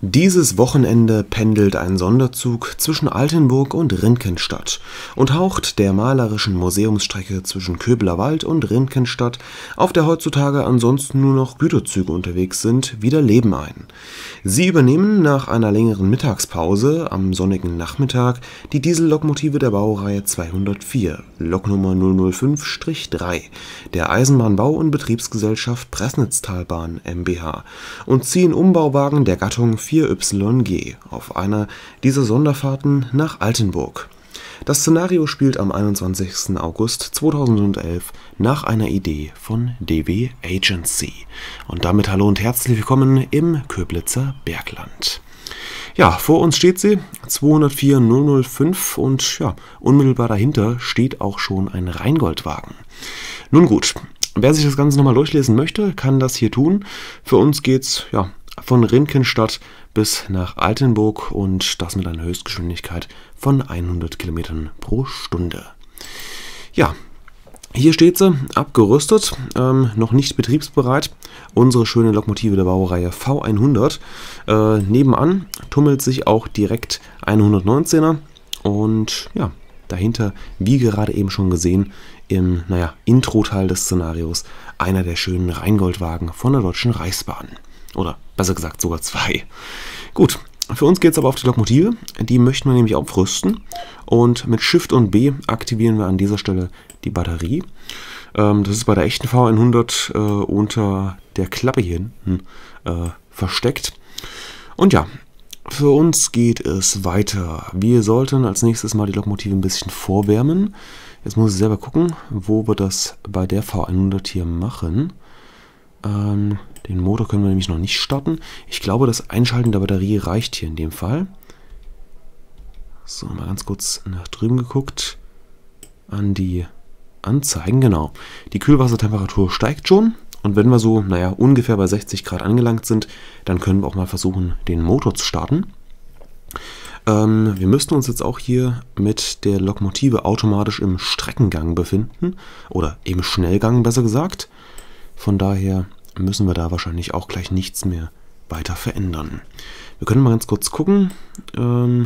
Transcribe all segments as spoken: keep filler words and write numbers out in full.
Dieses Wochenende pendelt ein Sonderzug zwischen Altenburg und Rinkenstadt und haucht der malerischen Museumsstrecke zwischen Köblerwald und Rinkenstadt, auf der heutzutage ansonsten nur noch Güterzüge unterwegs sind, wieder Leben ein. Sie übernehmen nach einer längeren Mittagspause am sonnigen Nachmittag die Diesellokomotive der Baureihe zweihundertvier, Loknummer null null fünf drei, der Eisenbahnbau- und Betriebsgesellschaft Pressnitztalbahn mbH und ziehen Umbauwagen der Gattung vier Y G auf einer dieser Sonderfahrten nach Altenburg. Das Szenario spielt am einundzwanzigsten August zweitausendelf nach einer Idee von D W Agency. Und damit hallo und herzlich willkommen im Köblitzer Bergland. Ja, vor uns steht sie, zweihundertvier null null fünf, und ja, unmittelbar dahinter steht auch schon ein Rheingoldwagen. Nun gut, wer sich das Ganze nochmal durchlesen möchte, kann das hier tun. Für uns geht's ja von Rinkenstadt bis nach Altenburg und das mit einer Höchstgeschwindigkeit von hundert Kilometern pro Stunde. Ja, hier steht sie, abgerüstet, ähm, noch nicht betriebsbereit. Unsere schöne Lokomotive der Baureihe V hundert. Äh, nebenan tummelt sich auch direkt ein hundertneunzehner und ja, dahinter, wie gerade eben schon gesehen, im naja, Intro-Teil des Szenarios, einer der schönen Rheingoldwagen von der Deutschen Reichsbahn. Oder besser gesagt sogar zwei. Gut, für uns geht es aber auf die Lokomotive. Die möchten wir nämlich aufrüsten. Und mit Shift und B aktivieren wir an dieser Stelle die Batterie. Ähm, das ist bei der echten V hundert äh, unter der Klappe hier hinten äh, versteckt. Und ja, für uns geht es weiter. Wir sollten als nächstes mal die Lokomotive ein bisschen vorwärmen. Jetzt muss ich selber gucken, wo wir das bei der V hundert hier machen. Ähm, den Motor können wir nämlich noch nicht starten. Ich glaube, das Einschalten der Batterie reicht hier in dem Fall. So, mal ganz kurz nach drüben geguckt. An die Anzeigen, genau. Die Kühlwassertemperatur steigt schon. Und wenn wir so, naja, ungefähr bei sechzig Grad angelangt sind, dann können wir auch mal versuchen, den Motor zu starten. Ähm, wir müssten uns jetzt auch hier mit der Lokomotive automatisch im Streckengang befinden. Oder im Schnellgang, besser gesagt. Von daher müssen wir da wahrscheinlich auch gleich nichts mehr weiter verändern. Wir können mal ganz kurz gucken. Ähm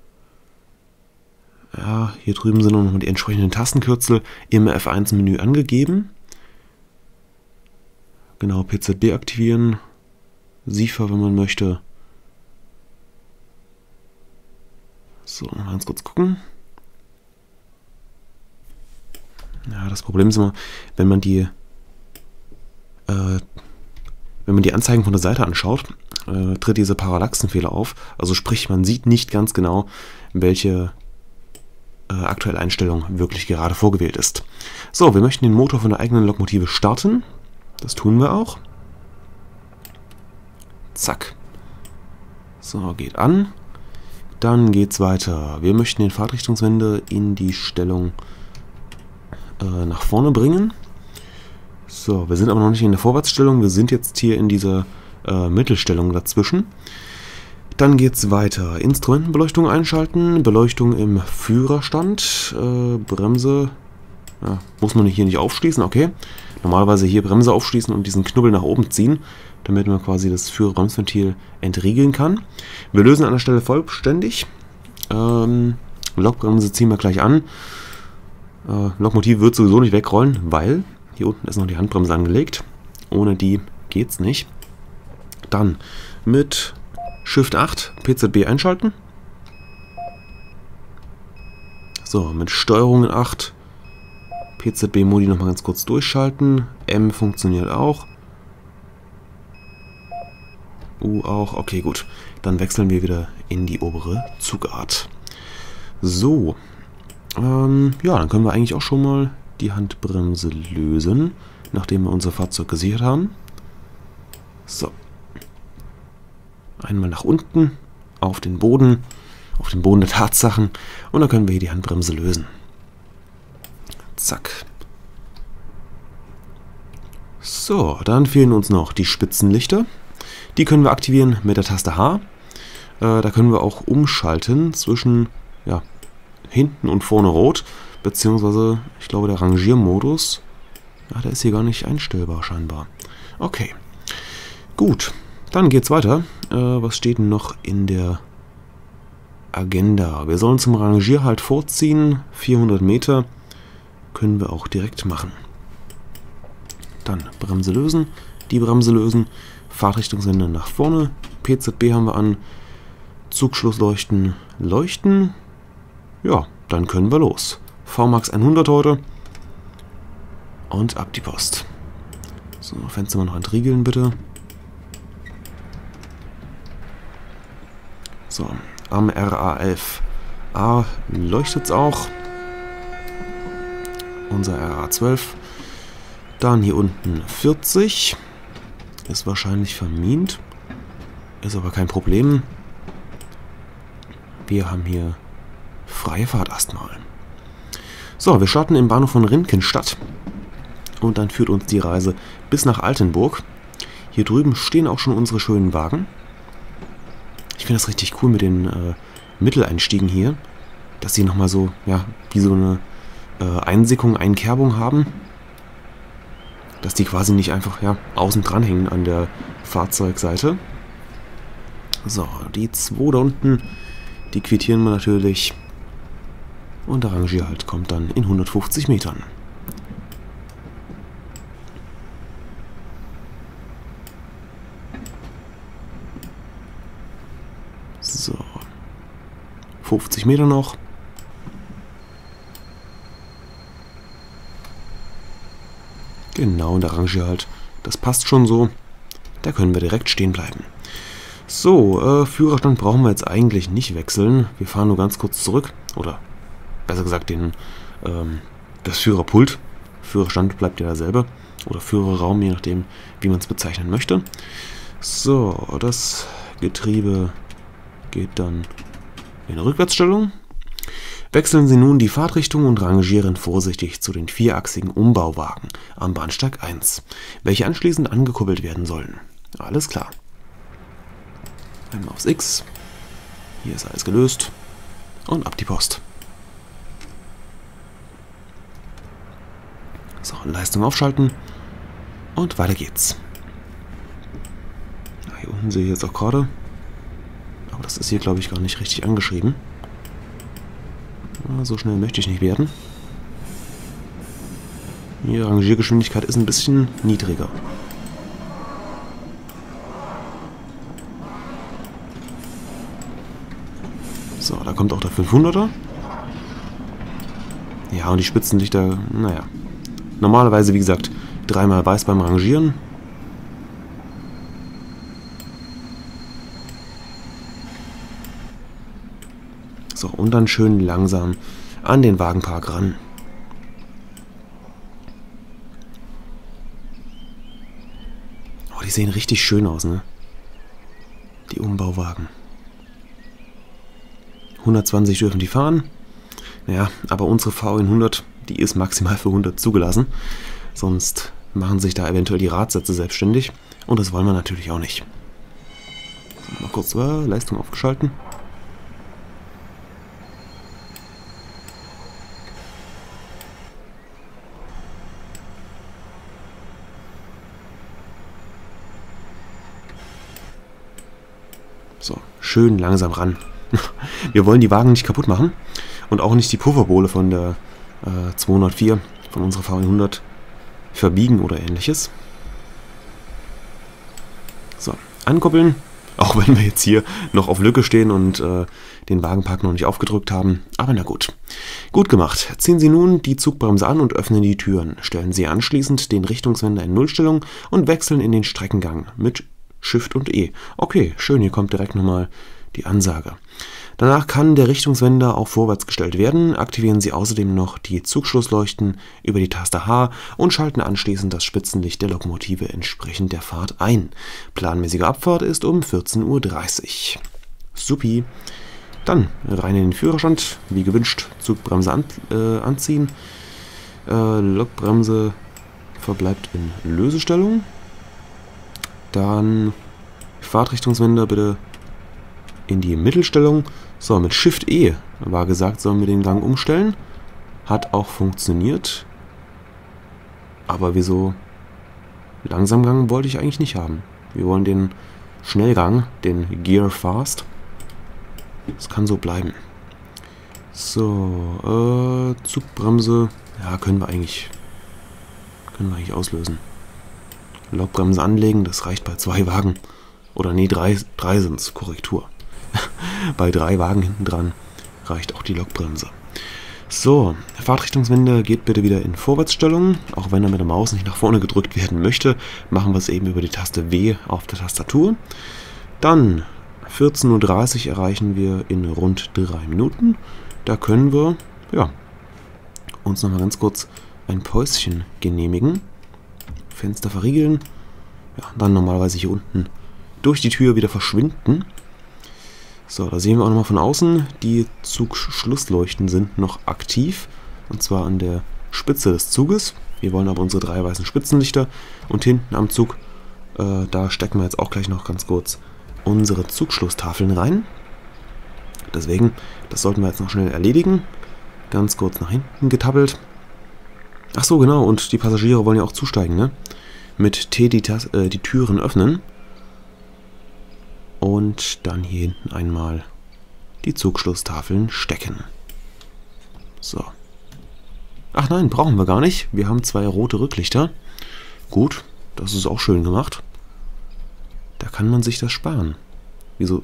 ja, hier drüben sind noch mal die entsprechenden Tastenkürzel im F eins Menü angegeben. Genau, P Z B aktivieren. S I F A, wenn man möchte. So, mal ganz kurz gucken. Ja, das Problem ist immer, wenn man die Wenn man die Anzeigen von der Seite anschaut, äh, tritt dieser Parallaxenfehler auf. Also sprich, man sieht nicht ganz genau, welche äh, aktuelle Einstellung wirklich gerade vorgewählt ist. So, wir möchten den Motor von der eigenen Lokomotive starten. Das tun wir auch. Zack. So, geht an. Dann geht's weiter. Wir möchten den Fahrtrichtungswende in die Stellung äh, nach vorne bringen. So, wir sind aber noch nicht in der Vorwärtsstellung, wir sind jetzt hier in dieser äh, Mittelstellung dazwischen. Dann geht es weiter. Instrumentenbeleuchtung einschalten, Beleuchtung im Führerstand, äh, Bremse, ja, muss man hier nicht aufschließen, okay. Normalerweise hier Bremse aufschließen und diesen Knubbel nach oben ziehen, damit man quasi das Führerbremsventil entriegeln kann. Wir lösen an der Stelle vollständig. Ähm, Lokbremse ziehen wir gleich an. Äh, Lokomotive wird sowieso nicht wegrollen, weil hier unten ist noch die Handbremse angelegt. Ohne die geht's nicht. Dann mit Shift acht P Z B einschalten. So, mit Steuerung acht P Z B-Modi nochmal ganz kurz durchschalten. M funktioniert auch. U auch. Okay, gut. Dann wechseln wir wieder in die obere Zugart. So. Ähm, ja, dann können wir eigentlich auch schon mal die Handbremse lösen, nachdem wir unser Fahrzeug gesichert haben. So. Einmal nach unten, auf den Boden, auf den Boden der Tatsachen, und dann können wir hier die Handbremse lösen. Zack. So, dann fehlen uns noch die Spitzenlichter. Die können wir aktivieren mit der Taste H. Äh, da können wir auch umschalten zwischen ja, hinten und vorne rot. Beziehungsweise, ich glaube, der Rangiermodus, ja, der ist hier gar nicht einstellbar scheinbar. Okay, gut. Dann geht's weiter. Äh, was steht denn noch in der Agenda? Wir sollen zum Rangierhalt vorziehen. vierhundert Meter können wir auch direkt machen. Dann Bremse lösen. Die Bremse lösen. Fahrtrichtungssender nach vorne. P Z B haben wir an. Zugschlussleuchten leuchten. Ja, dann können wir los. V Max hundert heute. Und ab die Post. So, Fenster mal noch entriegeln, bitte. So, am R A elf A leuchtet es auch. Unser R A zwölf. Dann hier unten vierzig. Ist wahrscheinlich vermint. Ist aber kein Problem. Wir haben hier freie Fahrt erstmal. So, wir starten im Bahnhof von Rinkenstadt. Und dann führt uns die Reise bis nach Altenburg. Hier drüben stehen auch schon unsere schönen Wagen. Ich finde das richtig cool mit den äh, Mitteleinstiegen hier. Dass sie nochmal so, ja, wie so eine äh, Einsickung, Einkerbung haben. Dass die quasi nicht einfach, ja, außen dran hängen an der Fahrzeugseite. So, die zwei da unten, die quittieren wir natürlich. Und der Rangierhalt kommt dann in hundertfünfzig Metern. So. fünfzig Meter noch. Genau, und der Rangierhalt. Das passt schon so. Da können wir direkt stehen bleiben. So, äh, Führerstand brauchen wir jetzt eigentlich nicht wechseln. Wir fahren nur ganz kurz zurück. Oder besser gesagt den, ähm, das Führerpult. Führerstand bleibt ja derselbe. Oder Führerraum, je nachdem, wie man es bezeichnen möchte. So, das Getriebe geht dann in Rückwärtsstellung. Wechseln Sie nun die Fahrtrichtung und rangieren vorsichtig zu den vierachsigen Umbauwagen am Bahnsteig eins, welche anschließend angekuppelt werden sollen. Alles klar. Einmal aufs X. Hier ist alles gelöst. Und ab die Post. So, Leistung aufschalten. Und weiter geht's. Ja, hier unten sehe ich jetzt auch gerade. Aber das ist hier, glaube ich, gar nicht richtig angeschrieben. Ja, so schnell möchte ich nicht werden. Die Rangiergeschwindigkeit ist ein bisschen niedriger. So, da kommt auch der fünfhunderter. Ja, und die Spitzenlichter, naja. Normalerweise, wie gesagt, dreimal weiß beim Rangieren. So, und dann schön langsam an den Wagenpark ran. Oh, die sehen richtig schön aus, ne? Die Umbauwagen. hundertzwanzig dürfen die fahren. Naja, aber unsere V hundert, die ist maximal für hundert zugelassen. Sonst machen sich da eventuell die Radsätze selbstständig. Und das wollen wir natürlich auch nicht. So, mal kurz äh, Leistung aufgeschalten. So, schön langsam ran. Wir wollen die Wagen nicht kaputt machen und auch nicht die Pufferbohle von der äh, zweihundertvier, von unserer V hundert, verbiegen oder ähnliches. So, ankuppeln. Auch wenn wir jetzt hier noch auf Lücke stehen und äh, den Wagenpark noch nicht aufgedrückt haben. Aber na gut. Gut gemacht. Ziehen Sie nun die Zugbremse an und öffnen die Türen. Stellen Sie anschließend den Richtungswender in Nullstellung und wechseln in den Streckengang mit Shift und E. Okay, schön, hier kommt direkt nochmal die Ansage. Danach kann der Richtungswender auch vorwärts gestellt werden. Aktivieren Sie außerdem noch die Zugschlussleuchten über die Taste H und schalten anschließend das Spitzenlicht der Lokomotive entsprechend der Fahrt ein. Planmäßige Abfahrt ist um vierzehn Uhr dreißig. Supi. Dann rein in den Führerstand, wie gewünscht, Zugbremse an, äh, anziehen. Äh, Lokbremse verbleibt in Lösestellung. Dann Fahrtrichtungswender bitte in die Mittelstellung. So, mit Shift E war gesagt, sollen wir den Gang umstellen. Hat auch funktioniert. Aber wieso Langsamgang wollte ich eigentlich nicht haben. Wir wollen den Schnellgang, den Gear Fast. Das kann so bleiben. So, äh, Zugbremse. Ja, können wir eigentlich, können wir eigentlich auslösen. Lokbremse anlegen, das reicht bei zwei Wagen. Oder nee, drei, drei sind es, Korrektur. Bei drei Wagen hinten dran reicht auch die Lokbremse. So, Fahrtrichtungswende geht bitte wieder in Vorwärtsstellung. Auch wenn er mit der Maus nicht nach vorne gedrückt werden möchte, machen wir es eben über die Taste W auf der Tastatur. Dann vierzehn Uhr dreißig erreichen wir in rund drei Minuten. Da können wir, ja, uns nochmal ganz kurz ein Päuschen genehmigen. Fenster verriegeln. Ja, dann normalerweise hier unten durch die Tür wieder verschwinden. So, da sehen wir auch nochmal von außen, die Zugschlussleuchten sind noch aktiv. Und zwar an der Spitze des Zuges. Wir wollen aber unsere drei weißen Spitzenlichter. Und hinten am Zug, äh, da stecken wir jetzt auch gleich noch ganz kurz unsere Zugschlusstafeln rein. Deswegen, das sollten wir jetzt noch schnell erledigen. Ganz kurz nach hinten getappelt. Ach so, genau, und die Passagiere wollen ja auch zusteigen, ne? Mit T die, Tas äh, die Türen öffnen. Und dann hier hinten einmal die Zugschlusstafeln stecken. So. Ach nein, brauchen wir gar nicht. Wir haben zwei rote Rücklichter. Gut, das ist auch schön gemacht. Da kann man sich das sparen. Wieso?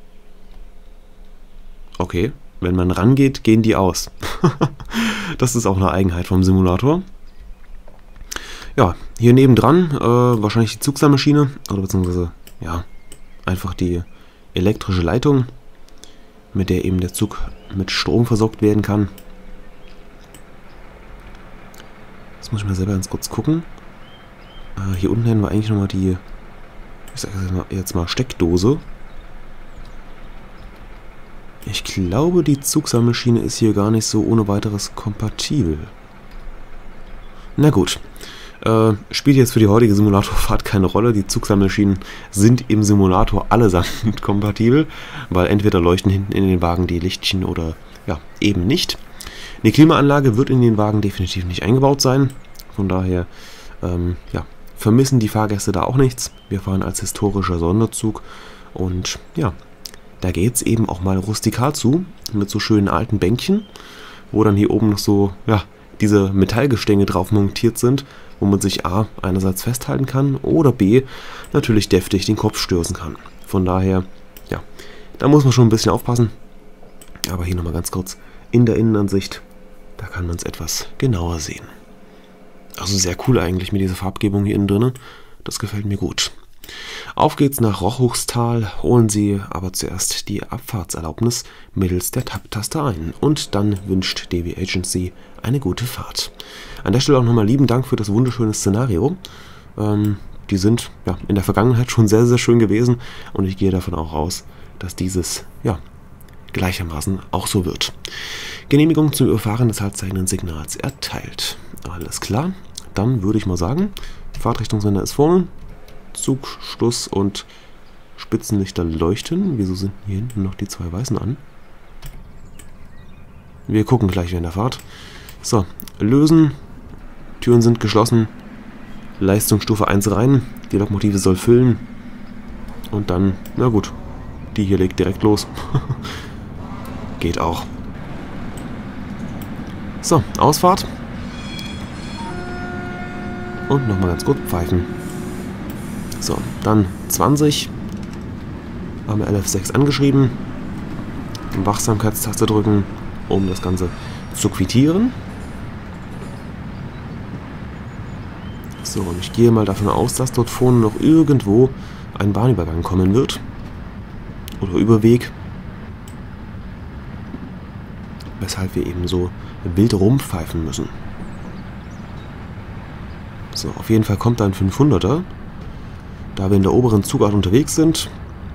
Okay, wenn man rangeht, gehen die aus. Das ist auch eine Eigenheit vom Simulator. Ja, hier nebendran äh, wahrscheinlich die Zugsammelmaschine. Oder beziehungsweise, ja, einfach die elektrische Leitung, mit der eben der Zug mit Strom versorgt werden kann. Jetzt muss ich mal selber ganz kurz gucken. Äh, hier unten hätten wir eigentlich nochmal die, ich sage jetzt mal Steckdose. Ich glaube, die Zugsammelmaschine ist hier gar nicht so ohne weiteres kompatibel. Na gut. Äh, spielt jetzt für die heutige Simulatorfahrt keine Rolle. Die Zugsammelmaschinen sind im Simulator allesamt kompatibel, weil entweder leuchten hinten in den Wagen die Lichtchen oder ja, eben nicht. Eine Klimaanlage wird in den Wagen definitiv nicht eingebaut sein. Von daher ähm, ja, vermissen die Fahrgäste da auch nichts. Wir fahren als historischer Sonderzug und ja, da geht es eben auch mal rustikal zu, mit so schönen alten Bänkchen, wo dann hier oben noch so, ja, diese Metallgestänge drauf montiert sind, wo man sich A, einerseits festhalten kann oder B, natürlich deftig den Kopf stößen kann. Von daher, ja, da muss man schon ein bisschen aufpassen. Aber hier nochmal ganz kurz in der Innenansicht, da kann man es etwas genauer sehen. Also sehr cool eigentlich mit dieser Farbgebung hier innen drin. Das gefällt mir gut. Auf geht's nach Rochuchstal, holen Sie aber zuerst die Abfahrtserlaubnis mittels der Tab-Taste ein und dann wünscht D W Agency eine gute Fahrt. An der Stelle auch nochmal lieben Dank für das wunderschöne Szenario. Ähm, die sind ja in der Vergangenheit schon sehr, sehr schön gewesen und ich gehe davon auch aus, dass dieses ja gleichermaßen auch so wird. Genehmigung zum Überfahren des halbzeigenden Signals erteilt. Alles klar, dann würde ich mal sagen, Fahrtrichtungswender ist vorne. Zugschluss und Spitzenlichter leuchten. Wieso sind hier hinten noch die zwei weißen an? Wir gucken gleich während der Fahrt. So, lösen. Türen sind geschlossen. Leistungsstufe eins rein. Die Lokmotive soll füllen. Und dann, na gut, die hier legt direkt los. Geht auch. So, Ausfahrt. Und nochmal ganz kurz pfeifen. So, dann zwanzig. Haben wir L F sechs angeschrieben. Wachsamkeitstaste drücken, um das Ganze zu quittieren. So, und ich gehe mal davon aus, dass dort vorne noch irgendwo ein Bahnübergang kommen wird. Oder Überweg. Weshalb wir eben so wild rumpfeifen müssen. So, auf jeden Fall kommt da ein fünfhunderter. Da wir in der oberen Zugart unterwegs sind,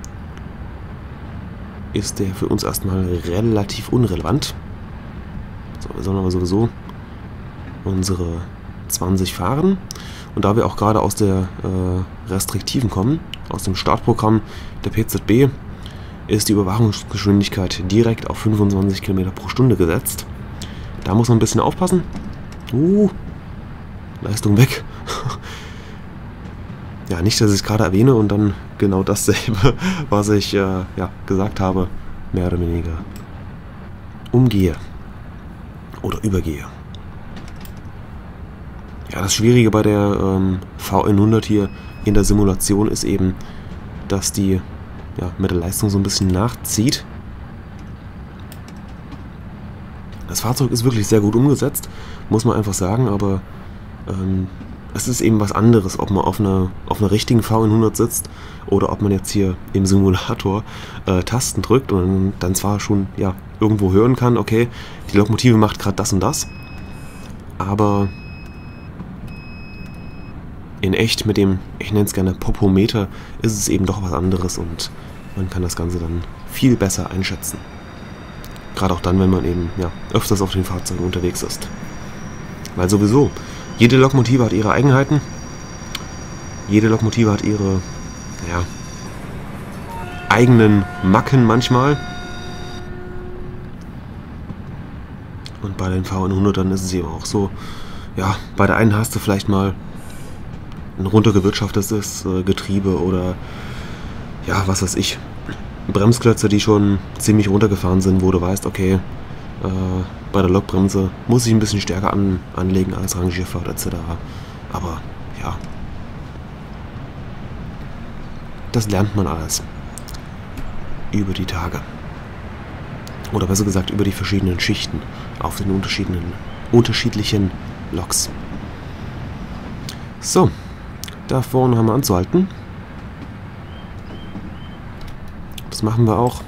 ist der für uns erstmal relativ unrelevant. So, wir sollen aber sowieso unsere zwanzig fahren. Und da wir auch gerade aus der äh, Restriktiven kommen, aus dem Startprogramm der P Z B, ist die Überwachungsgeschwindigkeit direkt auf fünfundzwanzig Kilometer pro Stunde gesetzt. Da muss man ein bisschen aufpassen. Uh, Leistung weg. ja, nicht, dass ich es gerade erwähne und dann genau dasselbe, was ich äh, ja, gesagt habe, mehr oder weniger umgehe oder übergehe. Ja, das Schwierige bei der ähm, V hundert hier in der Simulation ist eben, dass die ja, mit der Leistung so ein bisschen nachzieht. Das Fahrzeug ist wirklich sehr gut umgesetzt, muss man einfach sagen, aber ähm, es ist eben was anderes, ob man auf einer, auf einer richtigen V hundert sitzt oder ob man jetzt hier im Simulator äh, Tasten drückt und dann zwar schon ja, irgendwo hören kann, okay, die Lokomotive macht gerade das und das, aber in echt mit dem, ich nenne es gerne Popometer, ist es eben doch was anderes und man kann das Ganze dann viel besser einschätzen. Gerade auch dann, wenn man eben ja, öfters auf den Fahrzeugen unterwegs ist. Weil sowieso, jede Lokomotive hat ihre Eigenheiten, jede Lokomotive hat ihre ja, eigenen Macken manchmal. Und bei den V hundert ist es eben auch so, ja, bei der einen hast du vielleicht mal ein runtergewirtschaftetes äh, Getriebe oder ja, was weiß ich, Bremsklötze, die schon ziemlich runtergefahren sind, wo du weißt, okay, äh, bei der Lokbremse muss ich ein bisschen stärker an, anlegen als Rangierfahrt et cetera. Aber ja, das lernt man alles über die Tage. Oder besser gesagt über die verschiedenen Schichten auf den unterschiedlichen, unterschiedlichen Loks. So, da vorne haben wir anzuhalten. Das machen wir auch.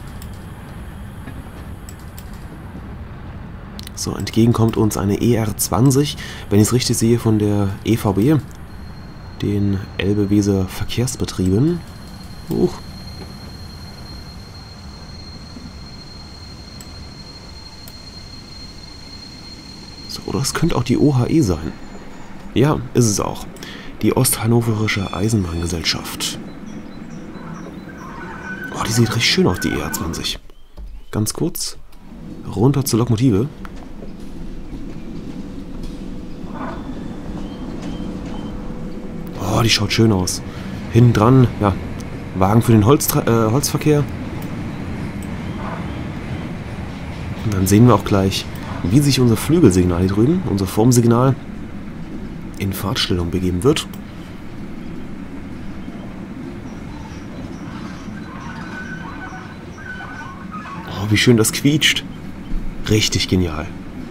So, entgegenkommt uns eine E R zwanzig, wenn ich es richtig sehe, von der E V B, den Elbe-Weser Verkehrsbetrieben. Huch. So, oder es könnte auch die O H E sein. Ja, ist es auch. Die Osthannoverische Eisenbahngesellschaft. Oh, die sieht richtig schön aus, die E R zwanzig. Ganz kurz. Runter zur Lokomotive. Oh, die schaut schön aus. Hinten dran, ja, Wagen für den Holz, äh, Holzverkehr. Und dann sehen wir auch gleich, wie sich unser Flügelsignal hier drüben, unser Formsignal, in Fahrtstellung begeben wird. Oh, wie schön das quietscht. Richtig genial.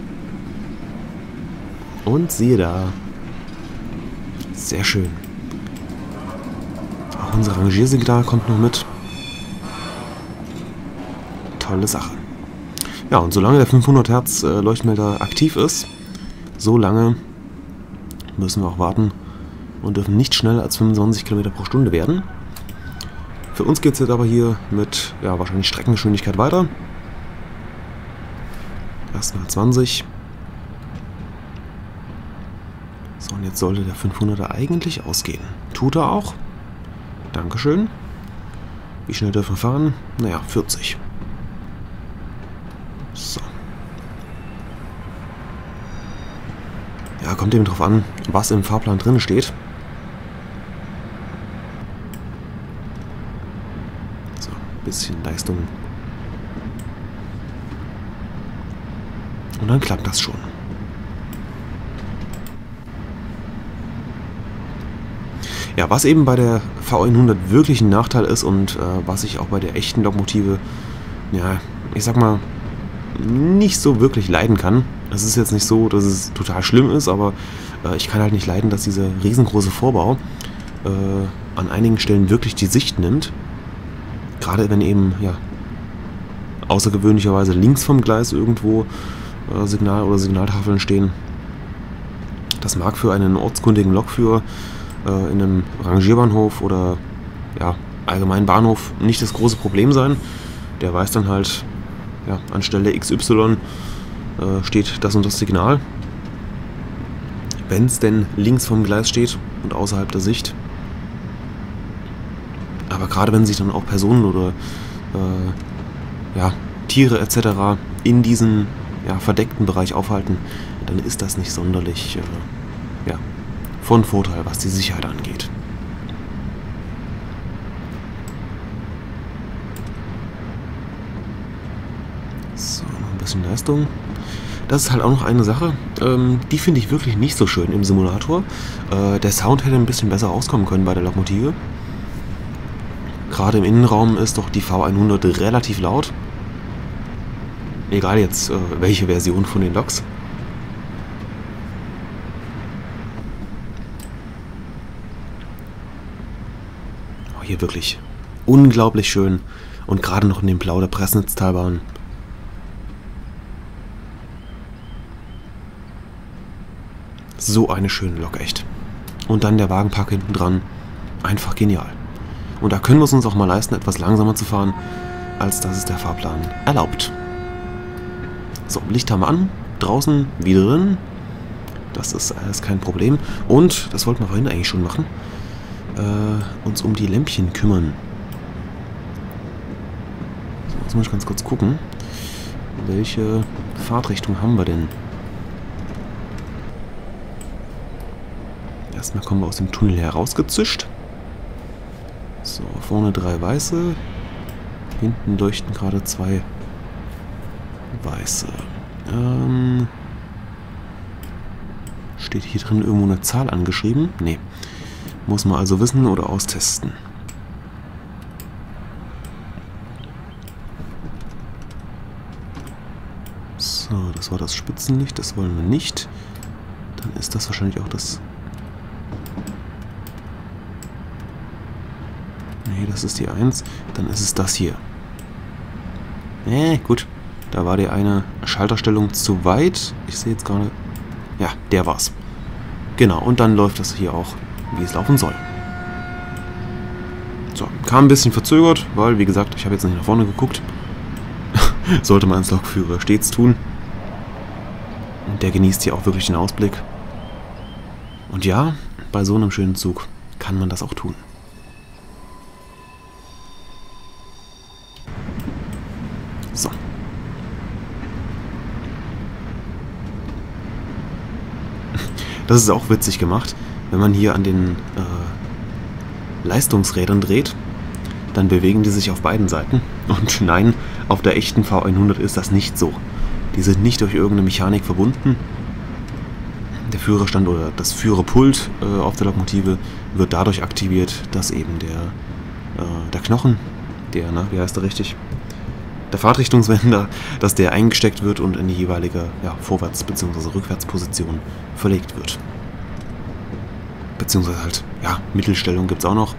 Und siehe da. Sehr schön. Auch unser Rangiersignal kommt noch mit. Tolle Sache. Ja, und solange der fünfhundert Hertz äh, Leuchtmelder aktiv ist, so lange müssen wir auch warten und dürfen nicht schneller als fünfundzwanzig Kilometer pro Stunde werden. Für uns geht es jetzt aber hier mit ja, wahrscheinlich Streckengeschwindigkeit weiter. Erstmal zwanzig. So, und jetzt sollte der fünfhunderter eigentlich ausgehen. Tut er auch. Dankeschön. Wie schnell dürfen wir fahren? Naja, vierzig. So. Ja, kommt eben drauf an, was im Fahrplan drin steht. So, ein bisschen Leistung. Und dann klappt das schon. Ja, was eben bei der V hundert wirklich ein Nachteil ist und äh, was ich auch bei der echten Lokomotive, ja, ich sag mal, nicht so wirklich leiden kann. Es ist jetzt nicht so, dass es total schlimm ist, aber äh, ich kann halt nicht leiden, dass dieser riesengroße Vorbau äh, an einigen Stellen wirklich die Sicht nimmt. Gerade wenn eben, ja, außergewöhnlicherweise links vom Gleis irgendwo äh, Signal- oder Signaltafeln stehen. Das mag für einen ortskundigen Lokführer äh, in einem Rangierbahnhof oder ja, allgemeinen Bahnhof nicht das große Problem sein. Der weiß dann halt, ja, an Stelle X Y äh, steht das und das Signal. Wenn es denn links vom Gleis steht und außerhalb der Sicht. Aber gerade wenn sich dann auch Personen oder äh, ja, Tiere et cetera in diesem ja, verdeckten Bereich aufhalten, dann ist das nicht sonderlich äh, ja, von Vorteil, was die Sicherheit angeht. bisschen Leistung. Das ist halt auch noch eine Sache, ähm, die finde ich wirklich nicht so schön im Simulator. Äh, der Sound hätte ein bisschen besser rauskommen können bei der Lokomotive. Gerade im Innenraum ist doch die V hundert relativ laut. Egal jetzt, äh, welche Version von den Loks. Oh, hier wirklich unglaublich schön. Und gerade noch in dem Blau der Pressnitztalbahn. So eine schöne Lok, echt. Und dann der Wagenpark hinten dran. Einfach genial. Und da können wir es uns auch mal leisten, etwas langsamer zu fahren, als das es der Fahrplan erlaubt. So, Licht haben wir an. Draußen wieder drin. Das ist alles kein Problem. Und, das wollten wir vorhin eigentlich schon machen, äh, uns um die Lämpchen kümmern. So, jetzt muss ich ganz kurz gucken. Welche Fahrtrichtung haben wir denn? Erstmal kommen wir aus dem Tunnel herausgezischt. So, vorne drei weiße. Hinten leuchten gerade zwei weiße. Ähm, steht hier drin irgendwo eine Zahl angeschrieben? Nee. Muss man also wissen oder austesten. So, das war das Spitzenlicht. Das wollen wir nicht. Dann ist das wahrscheinlich auch das... Nee, das ist die eins. Dann ist es das hier. Nee, gut. Da war die eine Schalterstellung zu weit. Ich sehe jetzt gerade... Ja, der war's. Genau, und dann läuft das hier auch, wie es laufen soll. So, kam ein bisschen verzögert, weil, wie gesagt, ich habe jetzt nicht nach vorne geguckt. Sollte man als Lokführer stets tun. Und der genießt hier auch wirklich den Ausblick. Und ja, bei so einem schönen Zug kann man das auch tun. So. Das ist auch witzig gemacht. Wenn man hier an den äh, Leistungsrädern dreht, dann bewegen die sich auf beiden Seiten. Und nein, auf der echten V hundert ist das nicht so. Die sind nicht durch irgendeine Mechanik verbunden. Der Führerstand oder das Führerpult äh, auf der Lokomotive wird dadurch aktiviert, dass eben der, äh, der Knochen, der, na, wie heißt der richtig? Der Fahrtrichtungswender, dass der eingesteckt wird und in die jeweilige ja, Vorwärts- bzw. Rückwärtsposition verlegt wird. Beziehungsweise halt, ja, Mittelstellung gibt es auch noch.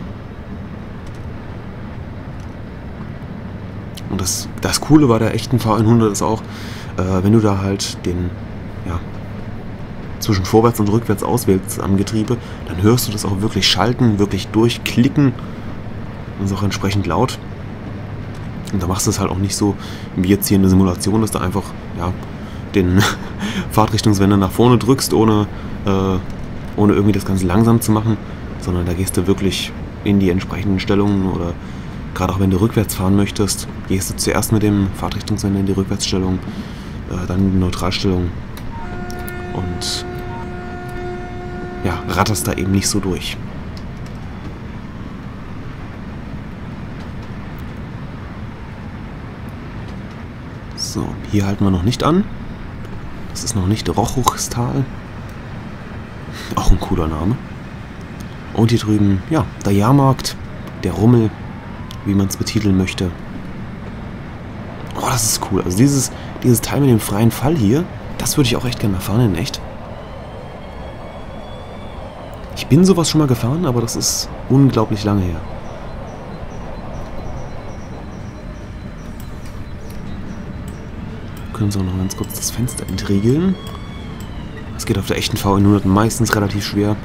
Und das, das Coole bei der echten V hundert ist auch, äh, wenn du da halt den, ja, zwischen Vorwärts und Rückwärts auswählst am Getriebe, dann hörst du das auch wirklich schalten, wirklich durchklicken. Und ist auch entsprechend laut. Und da machst du es halt auch nicht so, wie jetzt hier in der Simulation, dass du einfach ja, den Fahrtrichtungswender nach vorne drückst, ohne, äh, ohne irgendwie das Ganze langsam zu machen, sondern da gehst du wirklich in die entsprechenden Stellungen oder gerade auch wenn du rückwärts fahren möchtest, gehst du zuerst mit dem Fahrtrichtungswender in die Rückwärtsstellung, äh, dann in die Neutralstellung und ja, ratterst da eben nicht so durch. So, hier halten wir noch nicht an. Das ist noch nicht Rochuchstal. Auch ein cooler Name. Und hier drüben, ja, der Jahrmarkt, der Rummel, wie man es betiteln möchte. Oh, das ist cool. Also dieses, dieses Teil mit dem freien Fall hier, das würde ich auch echt gerne mal fahren, in echt. Ich bin sowas schon mal gefahren, aber das ist unglaublich lange her. Können Sie auch noch ganz kurz das Fenster entriegeln. Das geht auf der echten V hundert meistens relativ schwer.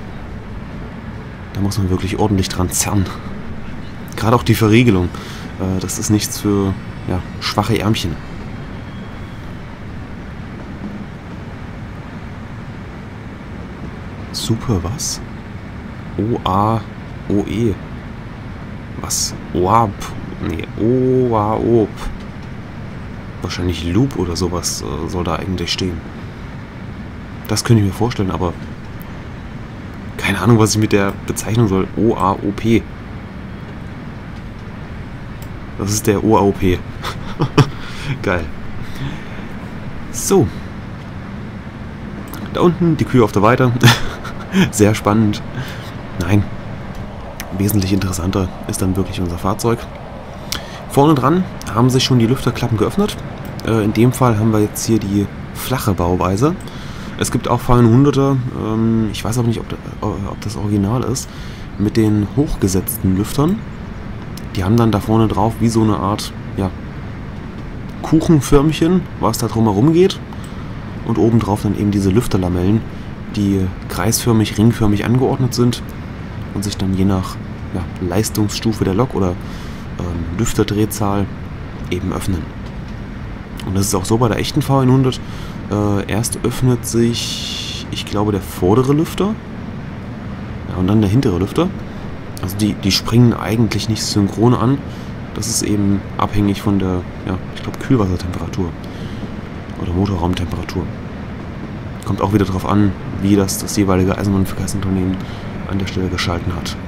Da muss man wirklich ordentlich dran zerren. Gerade auch die Verriegelung. Äh, das ist nichts für ja, schwache Ärmchen. Super, was? O-A-O-E. Was? O-A-P. Nee, O-A-O-P. Wahrscheinlich Loop oder sowas äh, soll da eigentlich stehen. Das könnte ich mir vorstellen, aber keine Ahnung, was ich mit der Bezeichnung soll. O A O P. Das ist der O A O P. Geil. So. Da unten die Kühe auf der Weide. Sehr spannend. Nein. Wesentlich interessanter ist dann wirklich unser Fahrzeug. Vorne dran haben sich schon die Lüfterklappen geöffnet. Äh, in dem Fall haben wir jetzt hier die flache Bauweise. Es gibt auch V hunderter, ähm, ich weiß aber nicht, ob, ob das Original ist, mit den hochgesetzten Lüftern. Die haben dann da vorne drauf wie so eine Art, ja, Kuchenförmchen, was da drumherum geht. Und obendrauf dann eben diese Lüfterlamellen, die kreisförmig, ringförmig angeordnet sind und sich dann je nach ja, Leistungsstufe der Lok oder ähm, Lüfterdrehzahl eben öffnen. Und das ist auch so bei der echten V hundert. Äh, erst öffnet sich, ich glaube, der vordere Lüfter. Ja, und dann der hintere Lüfter. Also die, die springen eigentlich nicht synchron an. Das ist eben abhängig von der, ja, ich glaube, Kühlwassertemperatur. Oder Motorraumtemperatur. Kommt auch wieder darauf an, wie das das jeweilige Eisenbahnverkehrsunternehmen an der Stelle geschalten hat.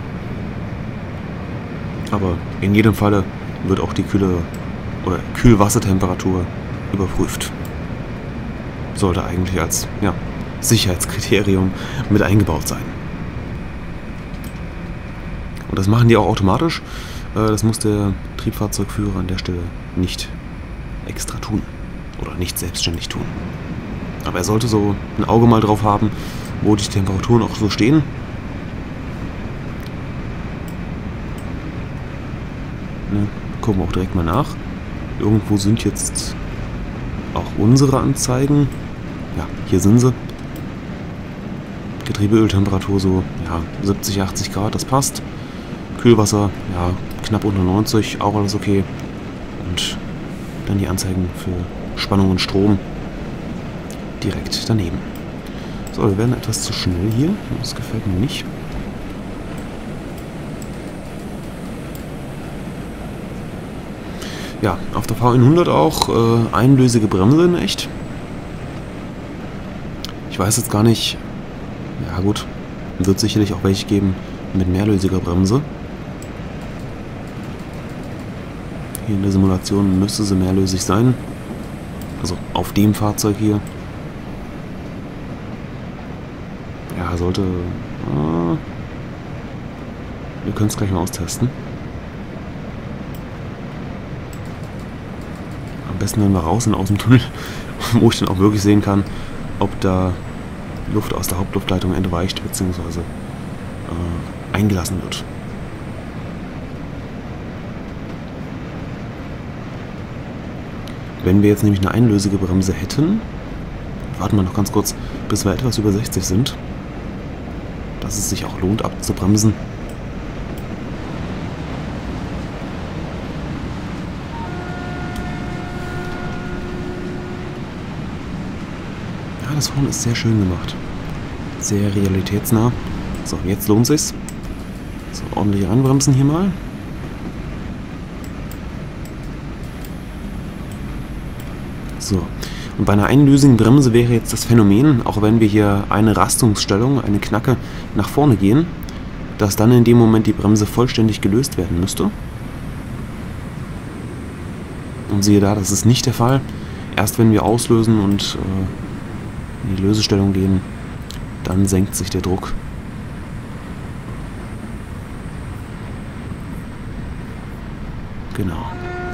Aber in jedem Falle wird auch die Kühle oder Kühlwassertemperatur überprüft. Sollte eigentlich als ja, Sicherheitskriterium mit eingebaut sein. Und das machen die auch automatisch. Das muss der Triebfahrzeugführer an der Stelle nicht extra tun. Oder nicht selbstständig tun. Aber er sollte so ein Auge mal drauf haben, wo die Temperaturen auch so stehen. Ne, gucken wir auch direkt mal nach. Irgendwo sind jetzt auch unsere Anzeigen. Ja, hier sind sie. Getriebeöltemperatur so ja, siebzig, achtzig Grad, das passt. Kühlwasser, ja, knapp unter neunzig, auch alles okay. Und dann die Anzeigen für Spannung und Strom direkt daneben. So, wir werden etwas zu schnell hier. Das gefällt mir nicht. Ja, auf der V hundert auch äh, einlösige Bremse in echt. Ich weiß jetzt gar nicht. Ja gut, wird sicherlich auch welche geben mit mehrlösiger Bremse. Hier in der Simulation müsste sie mehrlösig sein. Also auf dem Fahrzeug hier. Ja, sollte... Äh, wir können es gleich mal austesten. Am besten, wenn wir raus sind aus dem Tunnel, wo ich dann auch wirklich sehen kann, ob da Luft aus der Hauptluftleitung entweicht bzw. Äh, eingelassen wird. Wenn wir jetzt nämlich eine einlösige Bremse hätten, warten wir noch ganz kurz, bis wir etwas über sechzig sind, dass es sich auch lohnt abzubremsen. Ja, das vorne ist sehr schön gemacht. Sehr realitätsnah. So, jetzt lohnt sich's. So, ordentlich anbremsen hier mal. So, und bei einer einlösigen Bremse wäre jetzt das Phänomen, auch wenn wir hier eine Rastungsstellung, eine Knacke nach vorne gehen, dass dann in dem Moment die Bremse vollständig gelöst werden müsste. Und siehe da, das ist nicht der Fall. Erst wenn wir auslösen und äh, in die Lösestellung gehen, dann senkt sich der Druck. Genau.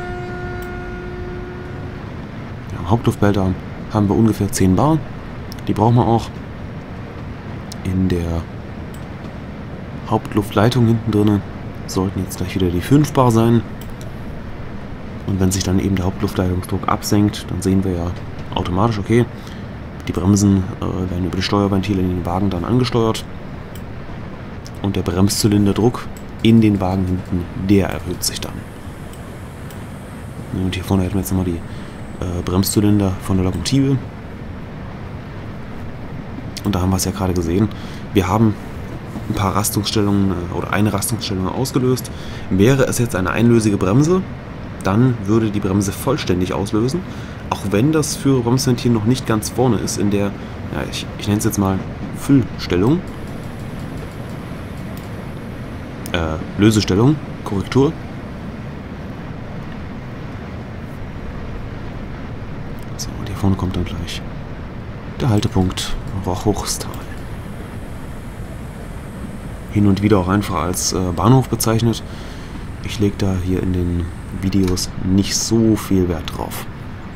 Am Hauptluftbehälter haben wir ungefähr zehn Bar. Die brauchen wir auch. In der Hauptluftleitung hinten drin sollten jetzt gleich wieder die fünf Bar sein. Und wenn sich dann eben der Hauptluftleitungsdruck absenkt, dann sehen wir ja automatisch, okay, die Bremsen äh, werden über die Steuerventile in den Wagen dann angesteuert. Und der Bremszylinderdruck in den Wagen hinten, der erhöht sich dann. Und hier vorne hätten wir jetzt nochmal die äh, Bremszylinder von der Lokomotive. Und da haben wir es ja gerade gesehen. Wir haben ein paar Rastungsstellungen äh, oder eine Rastungsstellung ausgelöst. Wäre es jetzt eine einlösige Bremse, dann würde die Bremse vollständig auslösen. Auch wenn das Führerbremsventil noch nicht ganz vorne ist in der, ja, ich, ich nenne es jetzt mal Füllstellung. Äh, Lösestellung, Korrektur. So, und hier hier vorne kommt dann gleich der Haltepunkt Rochuchstal. Hin und wieder auch einfach als äh, Bahnhof bezeichnet. Ich lege da hier in den Videos nicht so viel Wert drauf.